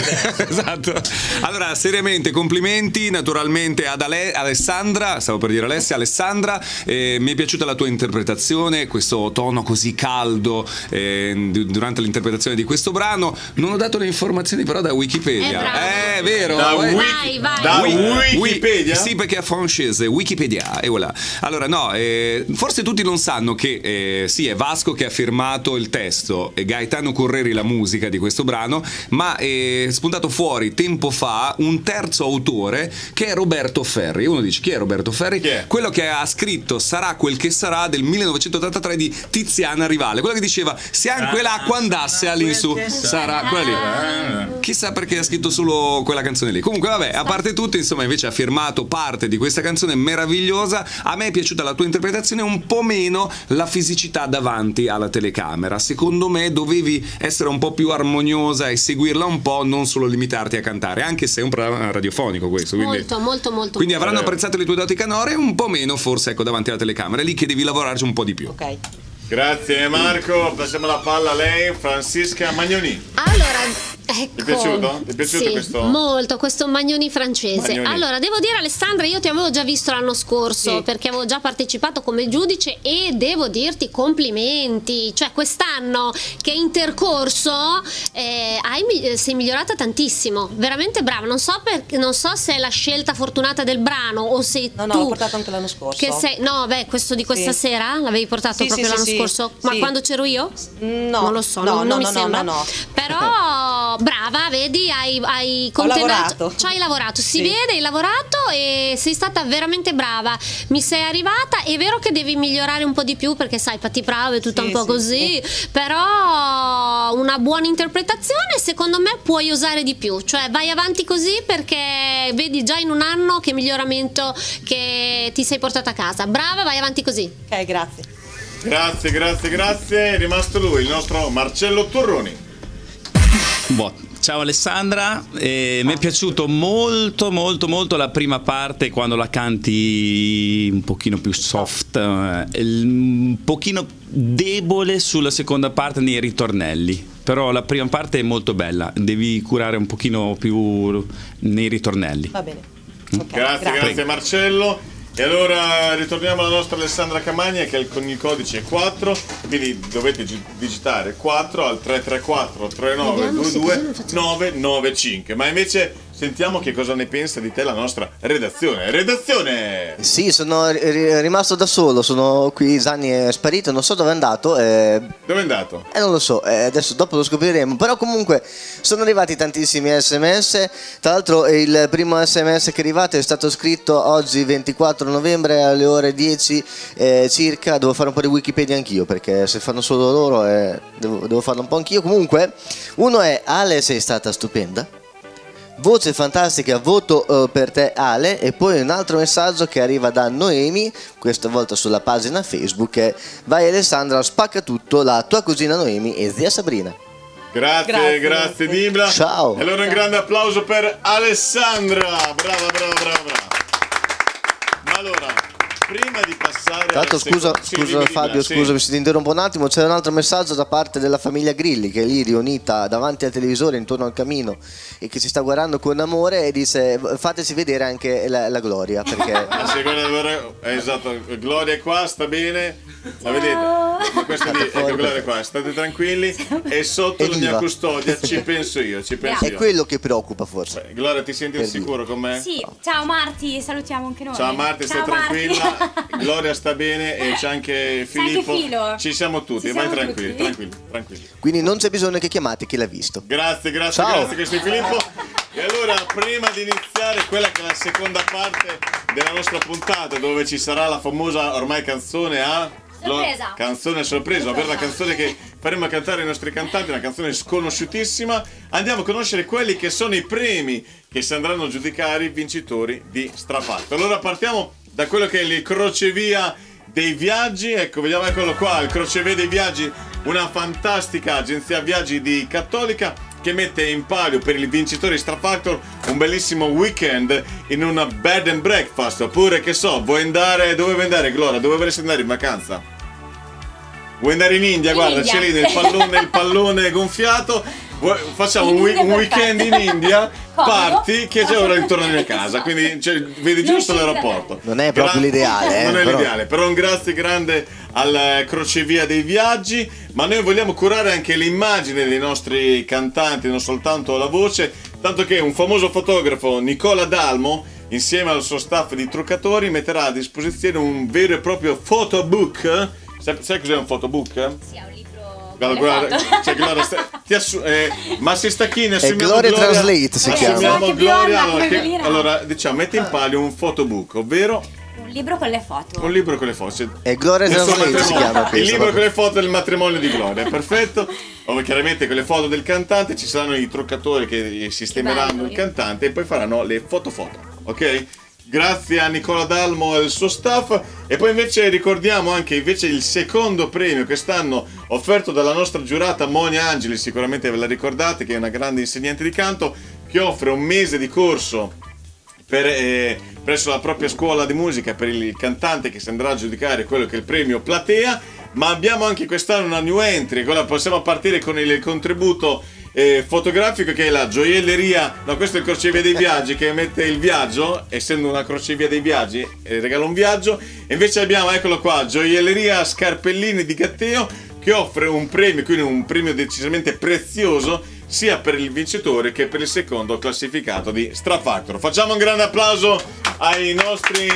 Esatto. Allora, seriamente, complimenti naturalmente ad Ale- Alessandra, stavo per dire Alessia, Alessandra, eh, mi è piaciuta la tua interpretazione, questo tono così caldo eh, durante l'interpretazione di questo brano. Non ho dato le informazioni però da Wikipedia. Eh, vero? Da, Eh, wiki, vai, vai. da Wi- Wikipedia? Sì, perché è francese, Wikipedia, e voilà. Allora, no, eh, forse tutti non sanno che eh, sì, è Vasco che ha firmato il testo e Gaetano Correri la musica di questo brano, ma è spuntato fuori tempo fa un terzo autore che è Roberto Ferri. Uno dice: chi è Roberto Ferri? Chi è? Quello che ha scritto Sarà quel che sarà del millenovecentottantatré di Tiziana Rivale, quello che diceva se anche l'acqua andasse all'insù sarà quella lì. Chissà perché ha scritto solo quella canzone lì. Comunque vabbè, a parte tutto, insomma, invece ha firmato parte di questa canzone meravigliosa. A me è piaciuta la tua interpretazione, un po' meno la fisicità davanti alla telecamera. Secondo me dovevi essere un po' più armoniosa e seguirla un po', non solo limitarti a cantare, anche se è un programma radiofonico questo, quindi, Molto, molto, molto. quindi avranno Vabbè. apprezzato le tue doti canore, un po' meno forse, ecco, davanti alla telecamera. È lì che devi lavorarci un po' di più. Ok. Grazie Marco, passiamo la palla a lei, Francisca Magnoni. Allora, ecco. Ti è piaciuto? Ti è piaciuto Sì, questo? molto, questo Magnoni francese. Magnoni. Allora, devo dire, Alessandra, io ti avevo già visto l'anno scorso, Sì. perché avevo già partecipato come giudice, e devo dirti complimenti. Cioè, quest'anno che è intercorso eh, hai, mi- sei migliorata tantissimo, veramente brava. Non so, per- non so se è la scelta fortunata del brano o se No, no, tu l'ho portato anche l'anno scorso. che sei, no, beh, questo di questa Sì. sera l'avevi portato Sì, proprio sì, l'anno sì, sì. scorso, ma Sì. quando c'ero io? No, Non lo so, no, non, no, non mi no, no, sembra. no, no. Però brava, vedi, hai, hai contenato, lavorato. ci hai lavorato, si Sì. vede, hai lavorato e sei stata veramente brava. Mi sei arrivata, è vero che devi migliorare un po' di più perché sai, Patti Bravo è tutta Sì, un po' sì, così, però una buona interpretazione secondo me puoi usare di più, cioè vai avanti così perché vedi già in un anno che miglioramento che ti sei portata a casa. Brava, vai avanti così. Ok, grazie. Grazie, grazie, grazie. È rimasto lui, il nostro Marcello Torroni. Boh, ciao Alessandra, eh, mi è piaciuto molto molto molto la prima parte quando la canti un pochino più soft, eh, il- un pochino debole sulla seconda parte nei ritornelli, però la prima parte è molto bella, devi curare un pochino più nei ritornelli. Va bene. Ok, Grazie, grazie Marcello. E allora ritorniamo alla nostra Alessandra Camagna, che è il- con il codice quattro, quindi dovete gi- digitare quattro al tre tre quattro tre nove Vediamo due se due così non facciamo- nove nove cinque. Ma invece sentiamo che cosa ne pensa di te la nostra redazione. Redazione! Sì, sono ri- rimasto da solo, sono qui, Zanni è sparito, non so dove è andato. Eh, Dove è andato? eh, non lo so, eh, adesso dopo lo scopriremo. Però comunque sono arrivati tantissimi sms. Tra l'altro il primo sms che è arrivato è stato scritto oggi ventiquattro novembre alle ore dieci eh, circa. Devo fare un po' di Wikipedia anch'io, perché se fanno solo loro eh, devo, devo farlo un po' anch'io. Comunque uno è: Ale, sei stata stupenda. Voce fantastica, voto eh, per te Ale. E poi un altro messaggio che arriva da Noemi, questa volta sulla pagina Facebook, è: vai Alessandra, spacca tutto, la tua cugina Noemi e zia Sabrina. Grazie, Grazie, grazie, grazie. Dibla. Ciao. E allora un grande applauso per Alessandra. Brava, brava, brava, brava. Ma allora, prima di passare Tra l'altro al scusa, secondo- sì, scusa dimmi, Fabio, Dibla, sì. scusami se ti interrompo un attimo. C'è un altro messaggio da parte della famiglia Grilli, che è lì riunita davanti al televisore intorno al camino e che ci sta guardando con amore, e dice: fateci vedere anche la, la Gloria, perché Ah, sì, guarda, guarda, eh, esatto, Gloria è qua, sta bene, la vedete? Ma questa lì, ecco, Gloria è qua, state tranquilli, e sotto la mia Evviva. custodia ci penso io, ci penso è io. quello che preoccupa forse. Beh, Gloria, ti senti Per sicuro con me? Sì, ciao Marti, salutiamo anche noi. Ciao Marti, stai Ciao, Marti. tranquilla, Gloria sta bene e c'è anche C'è anche Filippo. Filo. Ci siamo tutti, Ci vai siamo tranquilli, tutti. tranquilli, tranquilli. Quindi non c'è bisogno che chiamate chi l'ha visto. Grazie, grazie, Ciao. grazie che sei Filippo. E allora, prima di iniziare quella che è la seconda parte della nostra puntata, dove ci sarà la famosa ormai canzone a... Sorpresa. Canzone sorpresa, ovvero la canzone che faremo cantare ai nostri cantanti, una canzone sconosciutissima. Andiamo a conoscere quelli che sono i premi che si andranno a giudicare i vincitori di Strafatto. Allora partiamo da quello che è il crocevia dei viaggi. Ecco, vediamo, eccolo qua, il crocevia dei viaggi, una fantastica agenzia viaggi di Cattolica che mette in palio per il vincitore Strafactor un bellissimo weekend in una bed and breakfast. Oppure, che so, vuoi andare, dove vuoi andare, Gloria? Dove vorresti andare in vacanza? Vuoi andare in India? In Guarda, India. c'è lì nel pallone, il pallone gonfiato. Vuoi- Facciamo un, In wi- India un weekend in perfetto. India, Comodo. parti, che c'è ora di tornare a casa. Quindi cioè, vedi Non giusto c'entra l'aeroporto. Non è proprio Gra- l'ideale, eh, Non è però. l'ideale, però un grazie grande al crocevia dei viaggi. Ma noi vogliamo curare anche l'immagine dei nostri cantanti, non soltanto la voce. Tanto che un famoso fotografo, Nicola Dalmo, insieme al suo staff di truccatori, metterà a disposizione un vero e proprio photobook. Sai, sai cos'è un photobook? Sì, ha un libro. Guarda, con le guarda, foto. cioè, Gloria, sta- ti assu- eh, Massi Stacchini, assumiamo Gloria Gloria, Translate si chiama. assumiamo Che Gloria, bionda, allora, che- Carolina. allora, diciamo, metti in palio un photobook, ovvero Un libro con le foto. un libro con le foto. E Gloria Il suo Translate si matrimonio. chiama Il questo. libro con le foto del matrimonio di Gloria, perfetto. Ove chiaramente con le foto del cantante ci saranno i truccatori che sistemeranno bello. il cantante e poi faranno le foto foto, ok? Grazie a Nicola Dalmo e al suo staff. E poi invece ricordiamo anche invece il secondo premio quest'anno offerto dalla nostra giurata Monia Angeli, sicuramente ve la ricordate, che è una grande insegnante di canto, che offre un mese di corso per, eh, presso la propria scuola di musica per il cantante che si andrà a giudicare quello che è il premio Platea. Ma abbiamo anche quest'anno una new entry, quella possiamo partire con il contributo eh, fotografico, che è la gioielleria, no, questo è il crocevia dei viaggi che mette il viaggio, essendo una crocevia dei viaggi eh, regala un viaggio. E invece abbiamo, eccolo qua, gioielleria Scarpellini di Gatteo, che offre un premio, quindi un premio decisamente prezioso sia per il vincitore che per il secondo classificato di Strafactor. Facciamo un grande applauso ai nostri,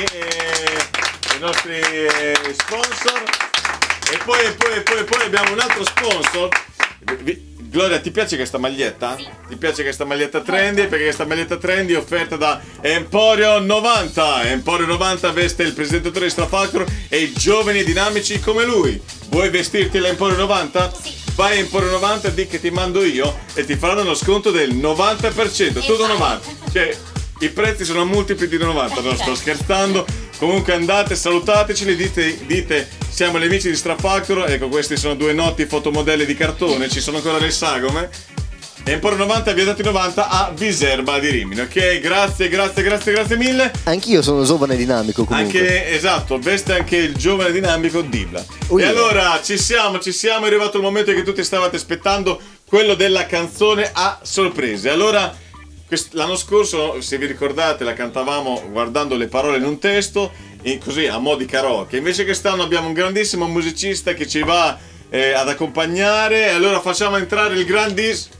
eh, ai nostri eh, sponsor. E poi, e poi, e poi, e poi abbiamo un altro sponsor. Vi- Gloria, ti piace questa maglietta? Sì. Ti piace questa maglietta trendy? Perché questa maglietta trendy è offerta da Emporio novanta. Emporio novanta veste il presentatore di Strafactor e i giovani e dinamici come lui. Vuoi vestirti l'Emporio novanta? Sì. Vai a Emporio novanta e di che ti mando io e ti faranno uno sconto del novanta per cento. Tutto novanta. Cioè, i prezzi sono multipli di novanta, non sto scherzando. Comunque andate, salutateci, dite, dite siamo gli amici di Strafactor. Ecco, questi sono due noti fotomodelli di cartone, ci sono ancora le sagome. E Emporio novanta, via Dati novanta a Viserba di Rimini. Ok, grazie, grazie, grazie, grazie mille. Anch'io sono giovane dinamico comunque. Anche, esatto, veste anche il giovane dinamico Dibla. Ui. E allora, ci siamo, ci siamo, è arrivato il momento che tutti stavate aspettando, quello della canzone a sorprese. Allora, quest- l'anno scorso, se vi ricordate, la cantavamo guardando le parole in un testo, e così a mo' di karaoke. Invece quest'anno abbiamo un grandissimo musicista che ci va eh, ad accompagnare, e allora facciamo entrare il grandissimo...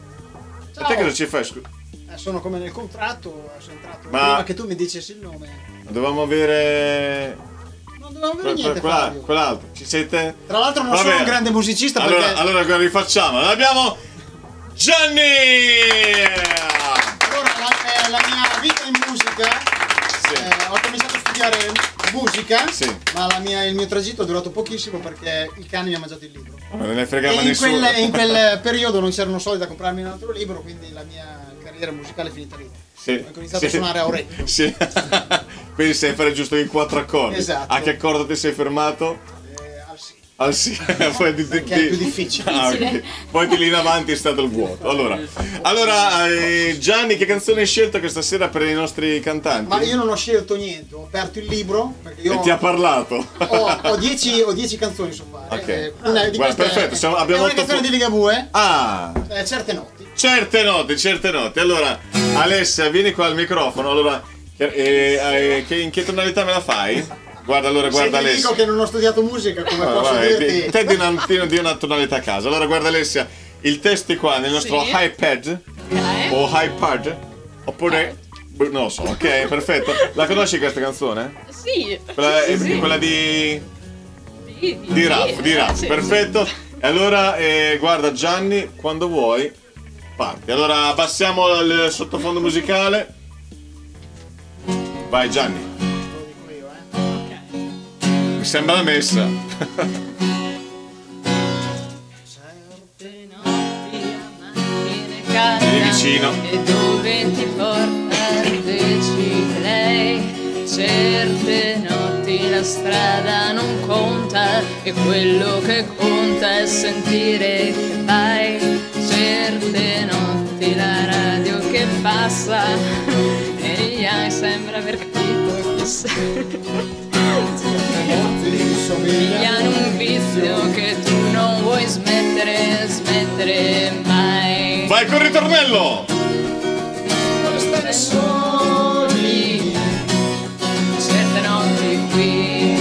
A te cosa ci fai? Scu- Eh, sono come nel contratto, sono entrato Ma- prima che tu mi dicessi il nome. Dovevamo avere... Non dovevamo Que- avere que- niente, quella- Fabio. quell'altro, ci siete? Tra l'altro non Vabbè. sono un grande musicista Allora, perché... allora guarda, rifacciamo. Abbiamo Gianni! Allora, la, eh, la mia vita in musica, eh, ho cominciato a studiare musica, Sì. ma la mia- il mio tragitto è durato pochissimo perché il cane mi ha mangiato il libro. Ma non ne fregava E in nessuno. quel, in quel periodo non c'erano soldi da comprarmi un altro libro, quindi la mia carriera musicale è finita lì. Sì. Ho iniziato Sì. a suonare a orecchio. Sì. Quindi sai fare giusto i quattro accordi. Esatto. A che accordo ti sei fermato? Al sì. Poi di, Perché è più difficile. Ah, ok. Poi di lì in avanti è stato il vuoto. Allora, allora eh, Gianni, che canzone hai scelto questa sera per i nostri cantanti? Ma io non ho scelto niente, ho aperto il libro perché io E ti ha parlato. ho, ho dieci, ho dieci canzoni su fare. Ok. Eh, una di Guarda, queste è- perfetto, siamo- abbiamo è una otto canzone pu- di Ligabue, Ah, eh, certe notti. certe note, certe note. Allora, Alessia, vieni qua al microfono. Allora, che, eh, eh, che- in che tonalità me la fai? Guarda, allora, Se guarda ti Alessia. dico che non ho studiato musica, come Ah, posso vabbè, dirti? di- te di una, di- di una tonalità a caso. Allora guarda Alessia, il testo è qua nel nostro Sì. iPad o iPad oppure non lo so, ok, perfetto. La conosci questa canzone? Sì. Quella, sì, è sì. quella di Di, di rap, di rap, sì, perfetto. E allora eh, guarda Gianni, quando vuoi parti. Allora abbassiamo il sottofondo musicale. Vai Gianni. Mi sembra la messa. Vieni vicino. E dove ti porta decide lei. Certe notti la strada non conta e quello che conta è sentire che vai. Certe notti la radio che passa e gli hai sembra aver capito chi sei. Somigliano un vizio che tu smettere mai. Vai col ritornello. Per stare soli certe notti qui,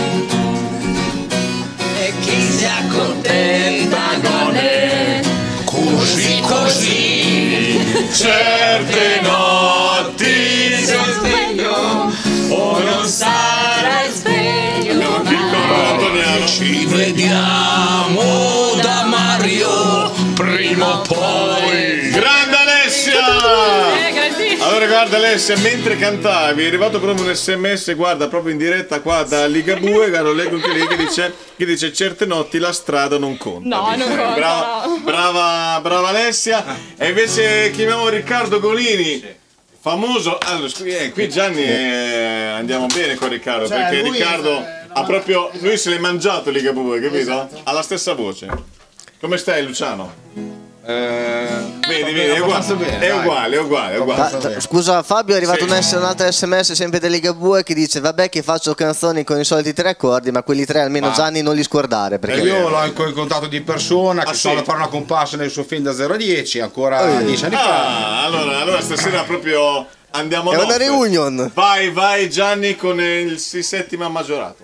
e chi si accontenta gode così così. Certe notti sei sveglio o non sarai sveglio mai. Ci vediamo da Mario prima o poi. Grande Alessia! Allora guarda Alessia, mentre cantavi è arrivato proprio un sms, guarda, proprio in diretta qua da Ligabue, guarda, leggo anche lì che dice, che dice certe notti la strada non conta. No, dice. non conta, Brava, no. brava, brava Alessia. E invece chiamiamo Riccardo Golini, famoso. Allora, scu- eh, qui Gianni eh, andiamo bene con Riccardo, Cioè, perché lui, Riccardo eh, ha proprio, lui se l'è mangiato Ligabue, capito? Esatto. Ha la stessa voce. Come stai Luciano? Eh, Vedi, vedi, è uguale, bene, è dai. uguale, è uguale, è uguale. Ta- ta- Scusa Fabio, è arrivato Sì. un, S- un altro sms sempre da Ligabue che dice vabbè che faccio canzoni con i soliti tre accordi, ma quelli tre almeno Ma- Gianni non li scordare E perché io l'ho incontrato di persona, che Ah, stava sì? a fare una comparsa nel suo film da zero a dieci, ancora Eh. dieci anni fa. Ah, allora, allora stasera proprio andiamo è a una notte. reunion. Vai, vai Gianni con il si settima maggiorato.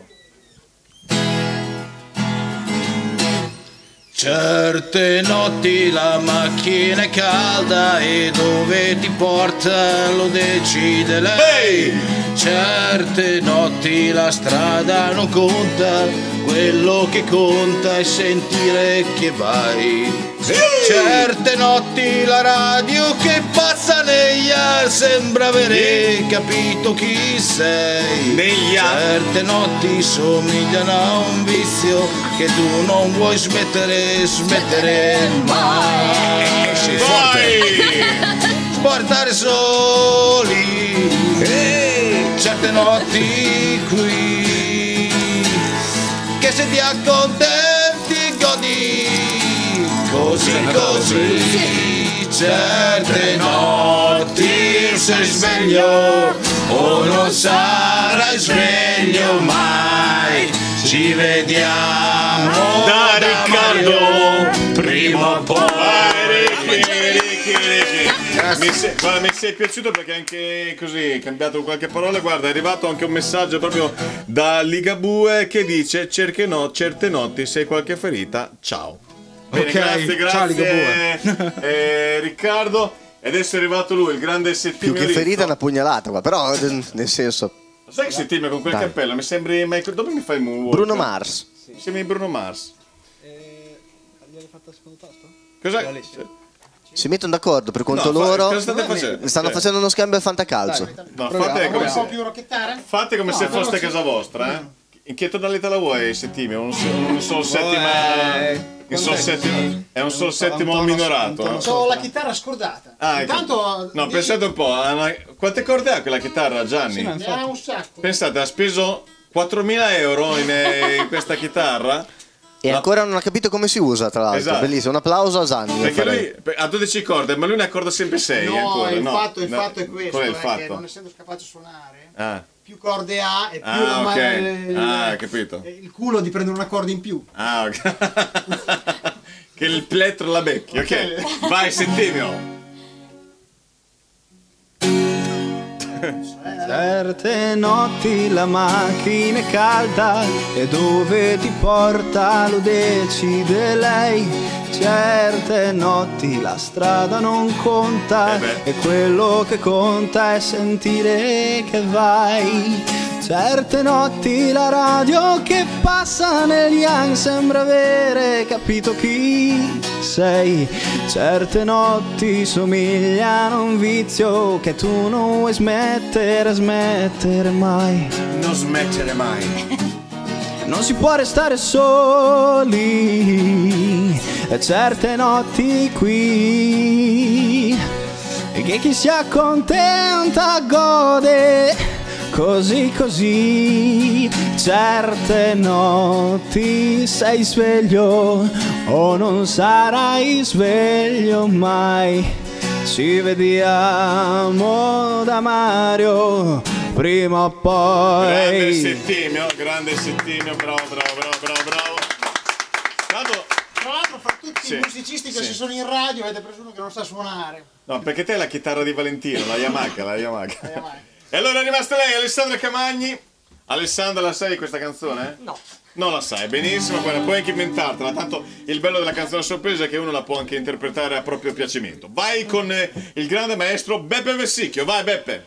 Certe notti la macchina è calda e dove ti porta lo decide lei. Certe notti la strada non conta, quello che conta è sentire che vai. Certe notti la radio che passa negli ar sembra avere capito chi sei. Negli ar. Certe notti somigliano a un vizio che tu non vuoi smettere, smettere mai. Sei forte. Portare soli certe notti qui, che se ti accontenti godi così così. Certe notti sei sveglio o non sarai sveglio mai. Ci vediamo Da Riccardo prima o poi. Ricky, Ricky, Ricky. Mi sei, guarda, mi sei piaciuto perché anche così hai cambiato qualche parola. Guarda, è arrivato anche un messaggio proprio da Ligabue che dice cerche no, certe notti se hai qualche ferita, ciao. Bene, Ok, grazie, ciao, grazie eh, Riccardo. E adesso è arrivato lui, il grande Più Settimio che Rizzo. ferita una pugnalata qua, però eh, nel senso Sai che Settimio con quel Dai. cappello mi sembri Michael... Dove mi fai il moonwalk? Bruno Mars. Mi sembri Bruno Mars. L'hai fatta al secondo tasto? Cosa? Si mettono d'accordo per conto No, fa- loro. cosa state facendo? Stanno Cioè- facendo uno scambio al fantacalcio. No, fate come se, più rocchettare? fate come No, se foste a veloci. casa vostra, eh? In che tonalità la vuoi, Settimio? Un, so- un solo settima... Un solo settimo, è un solo settimo minorato. eh? Ho la chitarra scordata. Ah, ecco. Intanto No, di- pensate un po', ha una- quante corde ha quella chitarra, Gianni? ne ha un sacco. Pensate, ha speso quattromila euro in, eh, in questa chitarra. E ancora non ha capito come si usa, tra l'altro. Esatto. Bellissimo, un applauso a Gianni. io Perché farei. lui per- ha dodici corde, ma lui ne accorda sempre sei. No, ancora. il, no. fatto, il No, fatto è questo, Qual è il è fatto? che non essendo capace a suonare, Ah, più corde ha e più Ah, la ma- ok. il, Ah, capito. il culo di prendere una corda in più. Ah, ok. Che il plettro la becchi, ok. Ok. Vai, Settimio. Certe notti la macchina è calda e dove ti porta lo decide lei. Certe notti la strada non conta e quello che conta è sentire che vai. Certe notti la radio che passa negli anni sembra avere capito chi sei. Certe notti somigliano a un vizio che tu non vuoi smettere, smettere mai. Non smettere mai. Non si può restare soli e certe notti qui, e che chi si accontenta gode così così. Certe notti sei sveglio o non sarai sveglio mai. Ci vediamo da Mario prima o poi. Grande Settimio, grande Settimio, bravo, bravo, bravo, bravo, bravo. Tanto, Tra l'altro fra tutti tutti Sì, i musicisti che sì. si sono in radio avete preso che non sa suonare. No, perché te hai la chitarra di Valentino, la Yamaha, la Yamaha. E allora è rimasta lei, Alessandra Camagni. Alessandra, la sai questa canzone? No. Non la sai, benissimo, guarda, puoi anche inventartela, tanto il bello della canzone sorpresa è che uno la può anche interpretare a proprio piacimento. Vai con eh, il grande maestro Beppe Vessicchio, vai Beppe!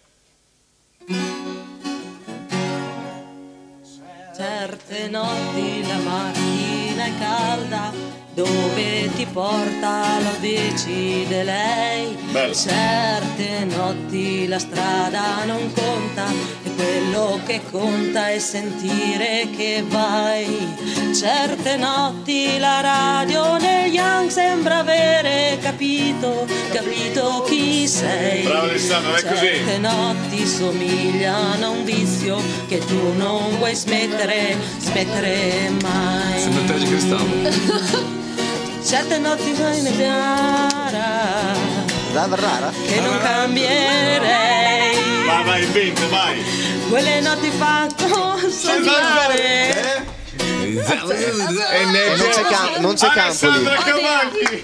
Certe notti la macchina è calda, dove ti porta lo decide lei. Bello. Certe notti la strada non conta, e quello che conta è sentire che vai. Certe notti la radio nel Young sembra avere capito, capito chi sei. Bravo Alessandro, è così. Certe notti somigliano a un vizio che tu non vuoi smettere, smettere mai. Sembra il Terzi Cristallo. Certe notti vai in gara rara che non cambierei. Vai, vai, vinto, vai. Quelle notti fanno sognare. E non c'è cam- non c'è campo lì. Alessandra Camagni.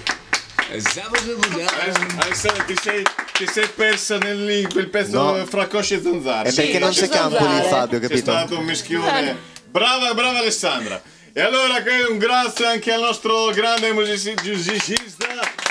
Alessandra, ti sei, ti sei persa nel in quel pezzo No. fra cosci e zanzare. È perché non c'è campo lì, Fabio, C'è capito? stato un mischione. Brava, brava Alessandra. E allora un grazie anche al nostro grande musici- musicista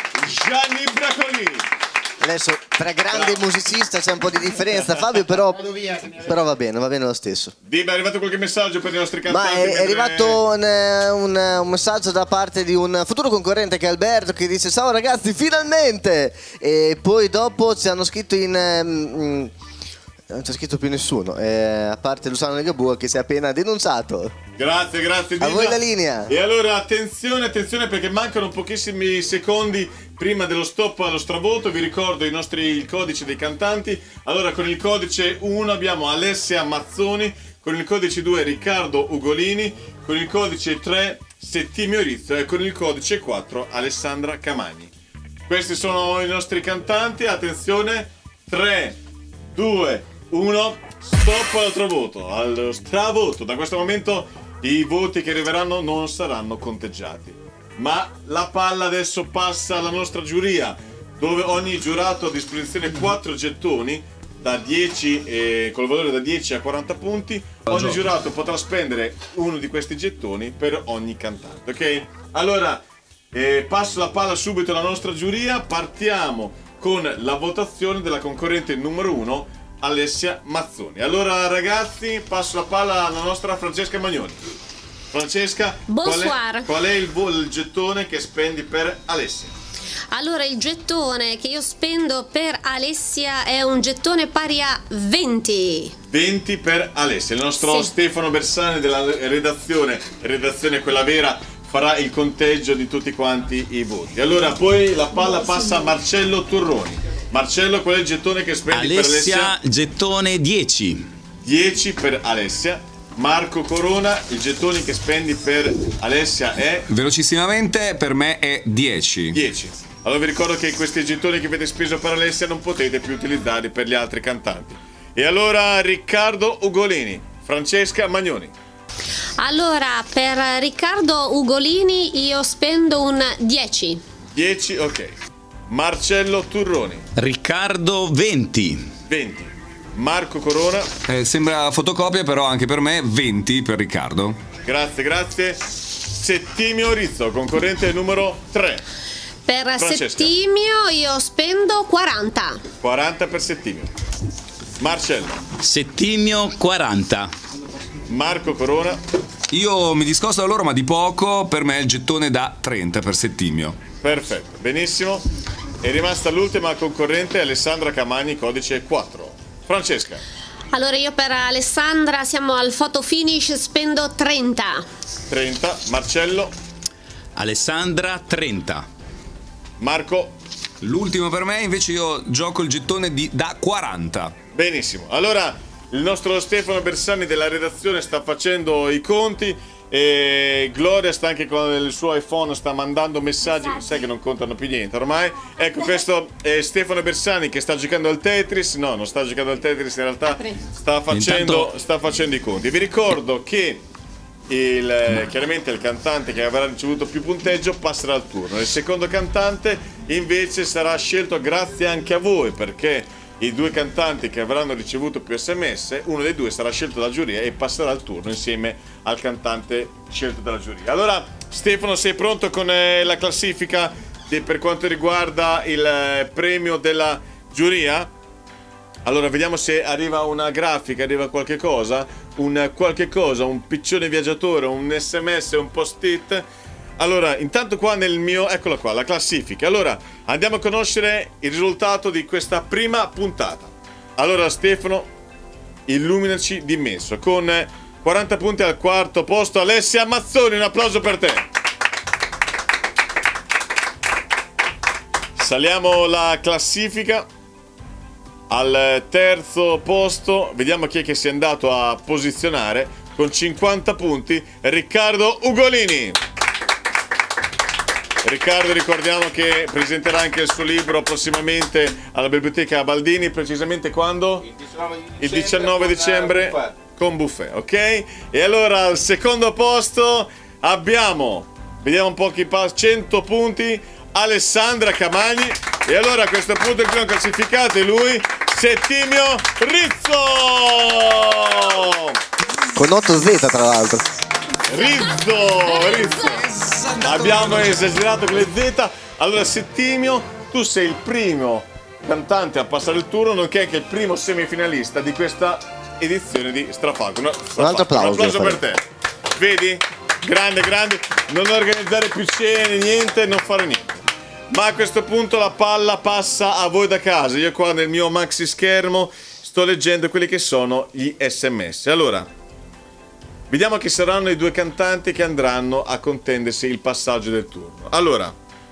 Gianni Bracolini. Adesso tra grande musicista c'è un po' di differenza, Fabio, però, però va bene, va bene lo stesso. Dì, ma è arrivato qualche messaggio per i nostri Ma cantanti? è, è mentre- arrivato un, un- un messaggio da parte di un futuro concorrente che è Alberto, che dice ciao ragazzi, finalmente! E poi dopo ci hanno scritto in... ehm, non c'è scritto più nessuno, eh, a parte Luciano Ligabue che si è appena denunciato. Grazie, grazie. A Dida. voi la linea. E allora attenzione, attenzione perché mancano pochissimi secondi prima dello stop allo stravoto. Vi ricordo i nostri, il codice dei cantanti. Allora con il codice uno abbiamo Alessia Mazzoni, con il codice due Riccardo Ugolini, con il codice tre Settimio Rizzo e con il codice quattro Alessandra Camagni. Questi sono i nostri cantanti. Attenzione, tre, due, uno, stop allo stravoto. Allo stravoto. Da questo momento i voti che arriveranno non saranno conteggiati. Ma la palla adesso passa alla nostra giuria, dove ogni giurato ha a disposizione quattro gettoni da dieci, eh, col valore da dieci a quaranta punti. Ogni giurato potrà spendere uno di questi gettoni per ogni cantante, ok? Allora, eh, passo la palla subito alla nostra giuria. Partiamo con la votazione della concorrente numero uno, Alessia Mazzoni. Allora ragazzi, passo la palla alla nostra Francesca Magnoni. Francesca, qual Bonsoir. è, qual è il, vo- il gettone che spendi per Alessia? Allora, il gettone che io spendo per Alessia è un gettone pari a venti. venti per Alessia. Il nostro Sì. Stefano Bersani della redazione, redazione quella vera, farà il conteggio di tutti quanti i voti. Allora poi la palla passa a Marcello Turroni. Marcello, qual è il gettone che spendi per Alessia, Alessia? gettone dieci. dieci per Alessia. Marco Corona, il gettone che spendi per Alessia è Velocissimamente per me è dieci. dieci. Allora vi ricordo che questi gettoni che avete speso per Alessia non potete più utilizzarli per gli altri cantanti. E allora Riccardo Ugolini, Francesca Magnoni. Allora, per Riccardo Ugolini io spendo un dieci. dieci, ok. Marcello Turroni. Riccardo venti. venti. Marco Corona. Eh, sembra fotocopia, però anche per me venti per Riccardo. Grazie, grazie. Settimio Rizzo, concorrente numero tre. Per Francesca. Settimio io spendo quaranta. quaranta per Settimio. Marcello. Settimio quaranta. Marco Corona. Io mi discosto da loro, ma di poco. Per me il gettone da trenta per Settimio. Perfetto, benissimo. È rimasta l'ultima concorrente, Alessandra Camagni, codice quattro. Francesca. Allora, io per Alessandra siamo al photo finish, spendo trenta. trenta. Marcello. Alessandra trenta. Marco. L'ultimo per me, invece io gioco il gettone di, da quaranta. Benissimo. Allora, il nostro Stefano Bersani della redazione sta facendo i conti e Gloria sta anche con il suo iPhone, sta mandando messaggi, sai che non contano più niente ormai. Ecco, questo è Stefano Bersani che sta giocando al Tetris. No, non sta giocando al Tetris, in realtà sta facendo, Intanto- sta facendo i conti. Vi ricordo che il, chiaramente il cantante che avrà ricevuto più punteggio passerà al turno. Il secondo cantante invece sarà scelto grazie anche a voi, perché i due cantanti che avranno ricevuto più sms, uno dei due sarà scelto dalla giuria e passerà al turno insieme al cantante scelto dalla giuria. Allora Stefano, sei pronto con eh, la classifica di, per quanto riguarda il eh, premio della giuria? Allora vediamo se arriva una grafica, arriva qualche cosa, un qualche cosa, un piccione viaggiatore, un sms, un post-it. Allora, intanto qua nel mio, eccola qua, la classifica. Allora, andiamo a conoscere il risultato di questa prima puntata. Allora, Stefano, illuminaci di messo. Con quaranta punti al quarto posto, Alessia Mazzoni, un applauso per te. Saliamo la classifica al terzo posto, vediamo chi è che si è andato a posizionare con cinquanta punti, Riccardo Ugolini. Riccardo, ricordiamo che presenterà anche il suo libro prossimamente alla Biblioteca Baldini, precisamente quando? Il diciannove dicembre con buffet, ok? E allora al secondo posto abbiamo, vediamo un po' chi passa, cento punti, Alessandra Camagni. E allora a questo punto il primo classificato è lui, Settimio Rizzo! Con otto Z tra l'altro. Rizzo, Rizzo. Abbiamo esagerato con le Z. Allora Settimio, tu sei il primo cantante a passare il turno, nonché anche il primo semifinalista di questa edizione di Strafalco. Un altro applauso. Un applauso per te. Vedi? Grande, grande. Non organizzare più cene, niente, non fare niente. Ma a questo punto la palla passa a voi da casa. Io qua nel mio maxi schermo sto leggendo quelli che sono gli sms. Allora, vediamo chi saranno i due cantanti che andranno a contendersi il passaggio del turno. Allora,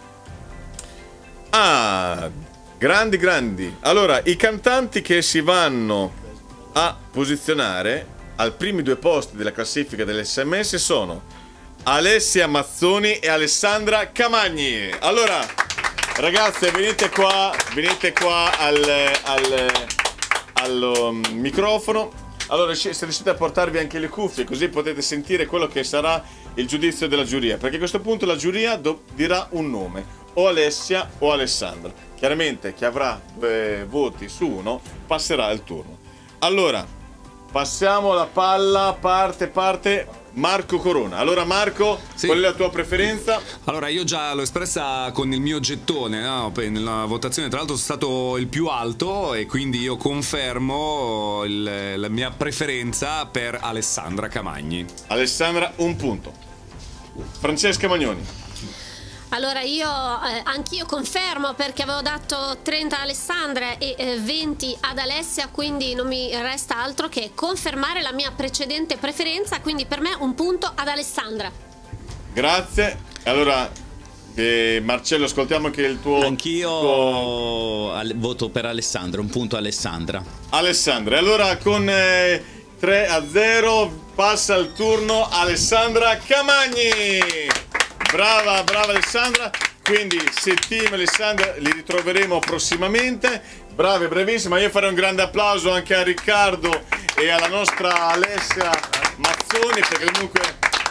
ah, grandi grandi. Allora, i cantanti che si vanno a posizionare ai primi due posti della classifica dell'sms sono Alessia Mazzoni e Alessandra Camagni. Allora, ragazze, venite qua, venite qua al, al, al um, microfono. Allora, se riuscite a portarvi anche le cuffie, così potete sentire quello che sarà il giudizio della giuria, perché a questo punto la giuria do- dirà un nome, o Alessia o Alessandra. Chiaramente chi avrà due voti su uno passerà il turno. Allora, passiamo la palla, parte, parte Marco Corona. Allora Marco, sì. Qual è la tua preferenza? Allora io già l'ho espressa con il mio gettone, no? Nella votazione tra l'altro sono stato il più alto e quindi io confermo il, la mia preferenza per Alessandra Camagni. Alessandra, un punto. Francesca Magnoni. Allora io eh, anch'io confermo, perché avevo dato trenta a Alessandra e eh, venti ad Alessia, quindi non mi resta altro che confermare la mia precedente preferenza, quindi per me un punto ad Alessandra. Grazie. Allora eh, Marcello, ascoltiamo anche il tuo. Anch'io tuo... al, voto per Alessandra, un punto Alessandra. Alessandra, allora con eh, tre a zero passa il turno Alessandra Camagni. Brava, brava Alessandra. Quindi Settimio e Alessandra li ritroveremo prossimamente. Brave, bravissima. Io farei un grande applauso anche a Riccardo e alla nostra Alessia Mazzoni, perché comunque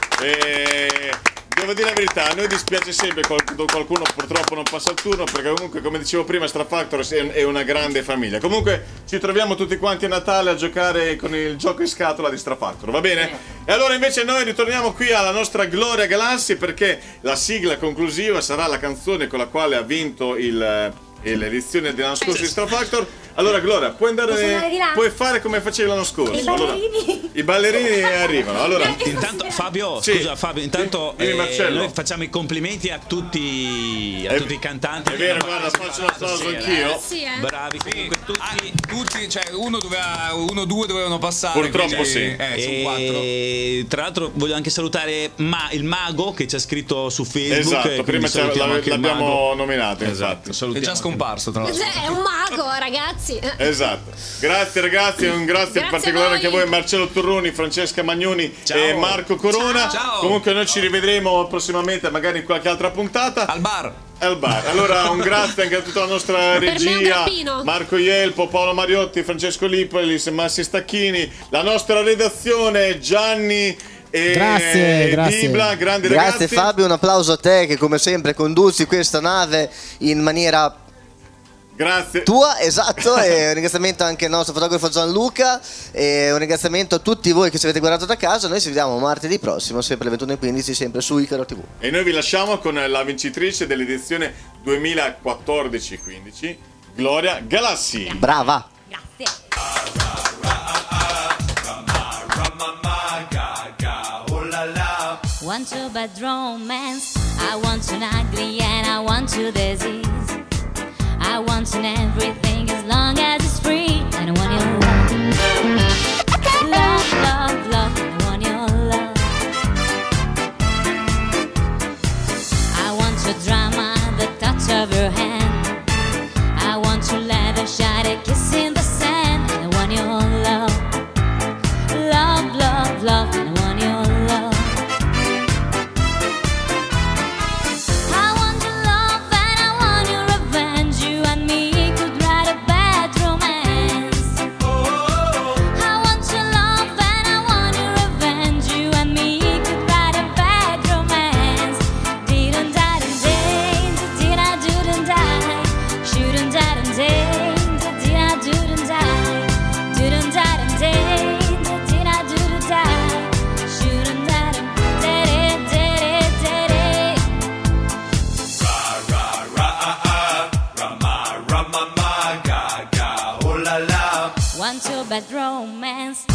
eh, devo dire la verità, a noi dispiace sempre quando qualcuno purtroppo non passa il turno, perché comunque, come dicevo prima, Strafactor è una grande famiglia. Comunque ci troviamo tutti quanti a Natale a giocare con il gioco in scatola di Strafactor, va bene? E allora invece noi ritorniamo qui alla nostra Gloria Galassi, perché la sigla conclusiva sarà la canzone con la quale ha vinto il, l'edizione dell'anno scorso di Strafactor. Allora Gloria, puoi andare, puoi fare come facevi l'anno scorso. I ballerini, allora, i ballerini arrivano. Allora, intanto Fabio, sì. scusa Fabio, intanto Dimmi, eh, noi facciamo i complimenti a tutti a è, tutti i cantanti. È vero, guarda, faccio un applauso anch'io. Sì, eh. Bravi comunque tutti. Ah, tutti, cioè uno doveva, uno due dovevano passare. Purtroppo quindi, sì. Eh, sono e quattro. tra l'altro voglio anche salutare Ma, il mago che ci ha scritto su Facebook. Esatto, prima l'abbiamo nominato, esatto. infatti. È già scomparso tra l'altro. È un mago, ragazzi. Esatto. Grazie ragazzi, un grazie, grazie in particolare a anche a voi, Marcello Turroni, Francesca Magnoni Ciao. e Marco Corona. Ciao. Comunque noi ci rivedremo prossimamente, magari in qualche altra puntata. Al bar. Al bar. Allora un grazie anche a tutta la nostra regia, Marco Ielpo, Paolo Mariotti, Francesco Lipolis, Massi Stacchini, la nostra redazione, Gianni E Grazie, grazie. Dibla, grande Grazie ragazzi. Fabio, un applauso a te che come sempre conduci questa nave in maniera Grazie. tua, esatto, e un ringraziamento anche al nostro fotografo Gianluca e un ringraziamento a tutti voi che ci avete guardato da casa. Noi ci vediamo martedì prossimo, sempre alle ventuno e quindici, sempre su Icaro tivù. E noi vi lasciamo con la vincitrice dell'edizione duemilaquattordici quindici, Gloria Galassi. Brava. Want your bad romance, I want an ugly and I want your disease. I want an everything as long as it's free. And I want your love, love, love, love. And I want your love. I want your drama, the touch of your hand. I want your leather shot, a kiss in the sand. And I want your love, love, love, love. And I want your love. Want your bad romance,